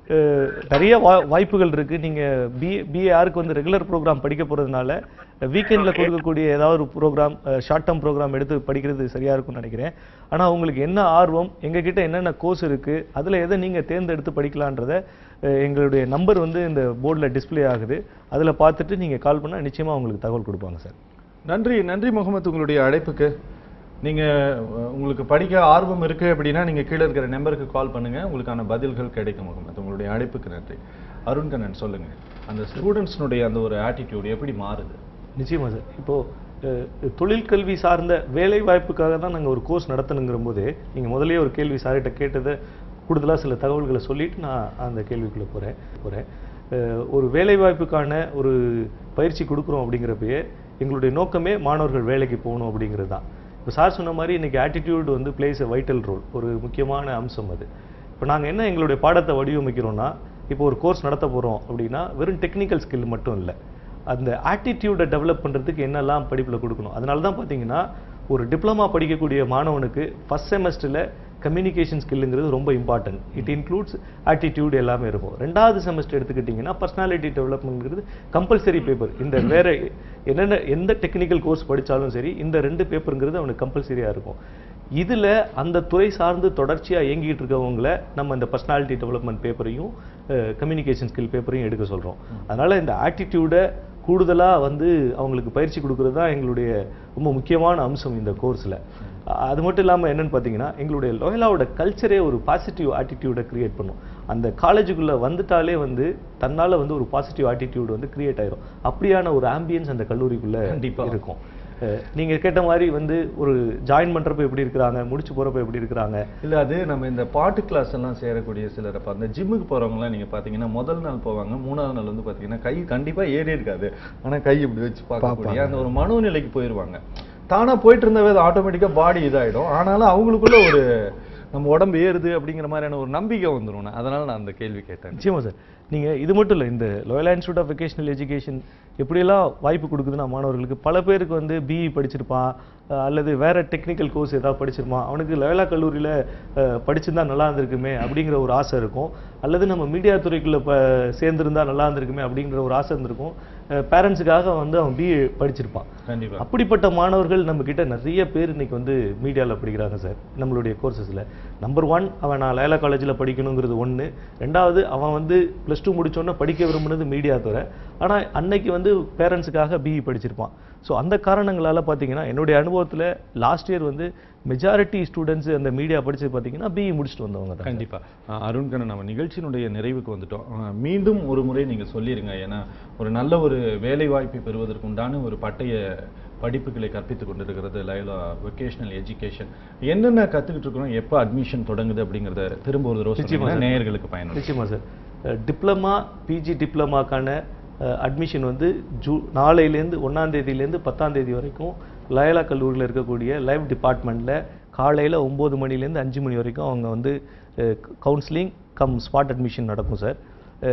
நிறைய வாய்ப்புகள் இருக்கு. நீங்க பி பிஏஆருக்கு வந்து ரெகுலர் ப்ரோக்ராம் படிக்க போறதுனால வீக்கெண்ட்ல கொடுக்கக்கூடிய ஏதாவது ஒரு ப்ரோக்ராம், ஷார்ட் டேர்ம் ப்ரோக்ராம் எடுத்து படிக்கிறது சரியா இருக்கும்னு நினைக்கிறேன். ஆனா உங்களுக்கு என்ன ஆர்வம், எங்ககிட்ட என்னென்ன கோர்ஸ் இருக்கு, அதுல எதை நீங்க தேர்ந்தெடுத்து படிக்கலான்றத எங்களுடைய நம்பர் வந்து இந்த போர்டில் டிஸ்பிளே ஆகுது. அதுல பார்த்துட்டு நீங்க கால் பண்ணா நிச்சயமா உங்களுக்கு தகவல் கொடுப்பாங்க சார். நன்றி நன்றி முகமது, உங்களுடைய அழைப்புக்கு. நீங்க உங்களுக்கு படிக்க ஆர்வம் இருக்கு அப்படின்னா நீங்க கீழே இருக்கிற நம்பருக்கு கால் பண்ணுங்க, உங்களுக்கான பதில்கள் கிடைக்கும். முகமது, உங்களுடைய அழைப்புக்கு நன்றி. அருண் கண்ணன், சொல்லுங்க, அந்த ஸ்டூடெண்ட்ஸ்னுடைய அந்த ஒரு ஆட்டிடியூட் எப்படி மாறுது? நிச்சயமா சார். இப்போ தொழிற்கல்வி சார்ந்த வேலை வாய்ப்புக்காக தான் நாங்கள் ஒரு கோர்ஸ் நடத்தணுங்கிற போது நீங்க முதலே ஒரு கேள்வி சார்கிட்ட கேட்டதை கூடுதலா சில தகவல்களை சொல்லிட்டு நான் அந்த கேள்விக்குள்ள போறேன் போறேன் ஒரு வேலை வாய்ப்புக்கான ஒரு பயிற்சி கொடுக்குறோம் அப்படிங்கிறப்பயே எங்களுடைய நோக்கமே மாணவர்கள் வேலைக்கு போகணும் அப்படிங்கிறது தான். இப்போ சார் சொன்ன மாதிரி இன்னைக்கு ஆட்டிடியூட் வந்து பிளேஸ் எ வைட்டல் ரோல், ஒரு முக்கியமான அம்சம் அது. இப்போ நாங்கள் என்ன எங்களுடைய பாடத்தை வடிவமைக்கிறோம்னா, இப்போ ஒரு கோர்ஸ் நடத்த போகிறோம் அப்படின்னா வெறும் டெக்னிக்கல் ஸ்கில் மட்டும் இல்லை, அந்த ஆட்டிடியூடை டெவலப் பண்ணுறதுக்கு என்னெல்லாம் படிப்பில் கொடுக்கணும். அதனால தான் பார்த்தீங்கன்னா ஒரு டிப்ளமா படிக்கக்கூடிய மாணவனுக்கு ஃபர்ஸ்ட் செமஸ்டரில் கம்யூனிகேஷன் ஸ்கில்லுங்கிறது ரொம்ப இம்பார்ட்டன்ட். இட் இன்க்ளூட்ஸ் ஆட்டிடியூட் எல்லாமே இருக்கும். ரெண்டாவது செமஸ்டர் எடுத்துக்கிட்டிங்கன்னா பர்சனாலிட்டி டெவலப்மெண்ட்ங்கிறது கம்பல்சரி பேப்பர். இந்த வேற என்னென்ன எந்த டெக்னிக்கல் கோர்ஸ் படித்தாலும் சரி இந்த ரெண்டு பேப்பருங்கிறது அவனுக்கு கம்பல்சரியாக இருக்கும். இதில் அந்த துறை சார்ந்து தொடர்ச்சியாக இயங்கிட்டு இருக்கவங்களை நம்ம இந்த பர்சனாலிட்டி டெவலப்மெண்ட் பேப்பரையும் கம்யூனிகேஷன் ஸ்கில் பேப்பரையும் எடுக்க சொல்கிறோம். அதனால் இந்த ஆட்டிடியூடை கூடுதலாக வந்து அவங்களுக்கு பயிற்சி கொடுக்கறது தான் எங்களுடைய ரொம்ப முக்கியமான அம்சம் இந்த கோர்ஸில். அது மட்டும் இல்லாமல் என்னென்னு பார்த்தீங்கன்னா எங்களுடைய லோயலாவோட கல்ச்சரே ஒரு பாசிட்டிவ் ஆட்டிடியூடை கிரியேட் பண்ணும். அந்த காலேஜுக்குள்ளே வந்துட்டாலே வந்து தன்னால் வந்து ஒரு பாசிட்டிவ் ஆட்டிடியூட் வந்து கிரியேட் ஆயிரும். அப்படியான ஒரு ஆம்பியன்ஸ் அந்த கல்லூரிக்குள்ளே கண்டிப்பாக இருக்கும். நீங்க கேட்ட மாதிரி வந்து ஒரு ஜாயின் பண்றப்ப எப்படி இருக்கிறாங்க, முடிச்சு போறப்ப எப்படி இருக்கிறாங்க, இல்ல அது நம்ம இந்த பாட்டு கிளாஸ் எல்லாம் சேரக்கூடிய சிலர் அப்ப அந்த ஜிம்முக்கு போறவங்கலாம் நீங்க பாத்தீங்கன்னா முதல் நாள் போவாங்க, மூணாவது நாள் வந்து பாத்தீங்கன்னா கை கண்டிப்பா ஏறி இருக்காது, ஆனா கை இப்படி வச்சு பார்க்கக்கூடிய அந்த ஒரு மனோநிலைக்கு போயிருவாங்க. தானா போயிட்டு இருந்தவே அது ஆட்டோமேட்டிக்கா பாடி இதாயிடும். ஆனாலும் அவங்களுக்குள்ள ஒரு நம்ம உடம்பு ஏறுது அப்படிங்கிற மாதிரியான ஒரு நம்பிக்கை வந்துடும். அதனால நான் அந்த கேள்வி கேட்டேன். நிச்சயமா சார். நீங்க இது மட்டும் இல்லை, இந்த Loyola institute of vocational education எப்படியெல்லாம் வாய்ப்பு கொடுக்குதுன்னா மாணவர்களுக்கு பல பேருக்கு வந்து பிஇ படிச்சிருப்பான் அல்லது வேற டெக்னிக்கல் கோர்ஸ் ஏதாவது படிச்சிருப்பான், அவனுக்கு லோயலா கல்லூரியில் படிச்சிருந்தா நல்லா இருந்திருக்குமே அப்படிங்கிற ஒரு ஆசை இருக்கும். அல்லது நம்ம மீடியா துறைக்குள்ள ப சேர்ந்திருந்தா நல்லா இருந்திருக்குமே அப்படிங்கிற ஒரு ஆசை இருந்திருக்கும். பேரண்ட்ஸுக்காக வந்து அவன் பிஏ படிச்சிருப்பான். கண்டிப்பாக அப்படிப்பட்ட மாணவர்கள் நம்ம கிட்ட நிறைய பேர் இன்னைக்கு வந்து மீடியாவில் படிக்கிறாங்க சார். நம்மளுடைய கோர்சஸில் நம்பர் ஒன் அவன் நான் லயோலா காலேஜில் படிக்கணுங்கிறது ஒன்று. ரெண்டாவது அவன் வந்து ப்ளஸ் டூ முடிச்சோன்னே படிக்க விரும்புனது மீடியா துறை, ஆனால் அன்னைக்கு வந்து பேரண்ட்ஸுக்காக பிஇ படிச்சிருப்பான். ஸோ அந்த காரணங்களால் பார்த்தீங்கன்னா என்னுடைய அனுபவத்தில் லாஸ்ட் இயர் வந்து மெஜாரிட்டி ஸ்டூடெண்ட்ஸ் அந்த மீடியா படிச்சு பார்த்தீங்கன்னா பிஇ முடிச்சுட்டு வந்தவங்க தான். கண்டிப்பாக அருண்கண்ணன், நம்ம நிகழ்ச்சியினுடைய நிறைவுக்கு வந்துட்டோம். மீண்டும் ஒரு முறை நீங்கள் சொல்லிடுங்க, ஏன்னா ஒரு நல்ல ஒரு வேலை வாய்ப்பை பெறுவதற்குண்டான ஒரு பட்டய படிப்புகளை கற்பித்துக் கொண்டிருக்கிறது லயோலா வொகேஷனல் எஜுகேஷன். என்னென்ன கற்றுக்கிட்டு இருக்கிறோம், எப்போ அட்மிஷன் தொடங்குது அப்படிங்கிறத திரும்ப ஒரு தடவை நேயர்களுக்கு பயன்படும். நிச்சயமா சார். டிப்ளமா பிஜி டிப்ளமாக்கான அட்மிஷன் வந்து ஜூ நாளையிலேருந்து ஒன்றாம் தேதியிலேருந்து பத்தாம் தேதி வரைக்கும் லயோலா கல்லூரியில் இருக்கக்கூடிய லைவ் டிபார்ட்மெண்ட்டில் காலையில் ஒம்பது மணிலேருந்து அஞ்சு மணி வரைக்கும் அவங்க வந்து கவுன்சிலிங் கம் ஸ்பாட் அட்மிஷன் நடக்கும் சார்.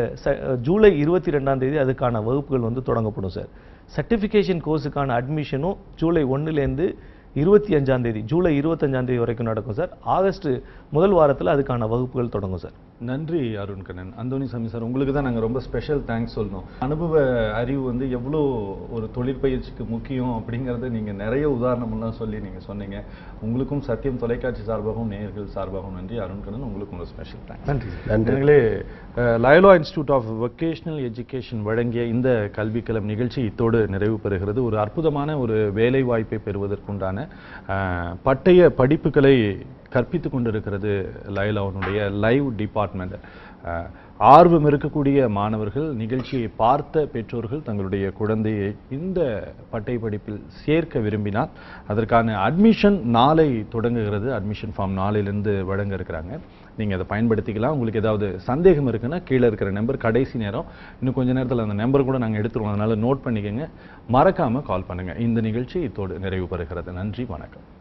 ஜூலை இருபத்தி ரெண்டாம் தேதி அதுக்கான வகுப்புகள் வந்து தொடங்கப்படும் சார். சர்டிஃபிகேஷன் கோர்ஸுக்கான அட்மிஷனும் ஜூலை ஒன்றுலேருந்து இருபத்தி அஞ்சாம் தேதி ஜூலை இருபத்தஞ்சாம் தேதி வரைக்கும் நடக்கும் சார். ஆகஸ்ட் முதல் வாரத்தில் அதுக்கான வகுப்புகள் தொடங்கும் சார். நன்றி அருண்கண்ணன். அந்தோனிசாமி சார், உங்களுக்கு தான் நாங்கள் ரொம்ப ஸ்பெஷல் தேங்க்ஸ் சொல்லணும். அனுபவ அறிவு வந்து எவ்வளோ ஒரு தொழிற்பயிற்சிக்கு முக்கியம் அப்படிங்கிறத நீங்கள் நிறைய உதாரணமெல்லாம் சொல்லி நீங்கள் சொன்னீங்க. உங்களுக்கும் சத்தியம் தொலைக்காட்சி சார்பாகவும் நேயர்கள் சார்பாகவும் நன்றி. அருண்கண்ணன், உங்களுக்கும் ஒரு ஸ்பெஷல் தேங்க்ஸ். நன்றி. நன்றிகளே, Loyola institute of vocational education வழங்கிய இந்த கல்விக்களம் நிகழ்ச்சி இத்தோடு நிறைவு பெறுகிறது. ஒரு அற்புதமான ஒரு வேலை வாய்ப்பை பெறுவதற்குண்டான பட்டய படிப்புகளை கற்பித்து கொண்டிருக்கிறது லயோலாவுடைய லைவ் டிபார்ட்மெண்ட். ஆர்வம் இருக்கக்கூடிய மாணவர்கள், நிகழ்ச்சியை பார்த்த பெற்றோர்கள் தங்களுடைய குழந்தையை இந்த பட்டய படிப்பில் சேர்க்க விரும்பினால் அதற்கான அட்மிஷன் நாளை தொடங்குகிறது. அட்மிஷன் ஃபார்ம் நாளையிலிருந்து வழங்க இருக்கிறாங்க. நீங்கள் அதை பயன்படுத்திக்கலாம். உங்களுக்கு ஏதாவது சந்தேகம் இருக்குன்னா கீழே இருக்கிற நம்பர், கடைசி நேரம் இன்னும் கொஞ்ச நேரத்தில் அந்த நம்பர் கூட நாங்கள் எடுத்துருவோம், அதனால் நோட் பண்ணிக்கோங்க. மறக்காமல் கால் பண்ணுங்கள். இந்த நிகழ்ச்சி இத்தோடு நிறைவு பெறுகிறது. நன்றி, வணக்கம்.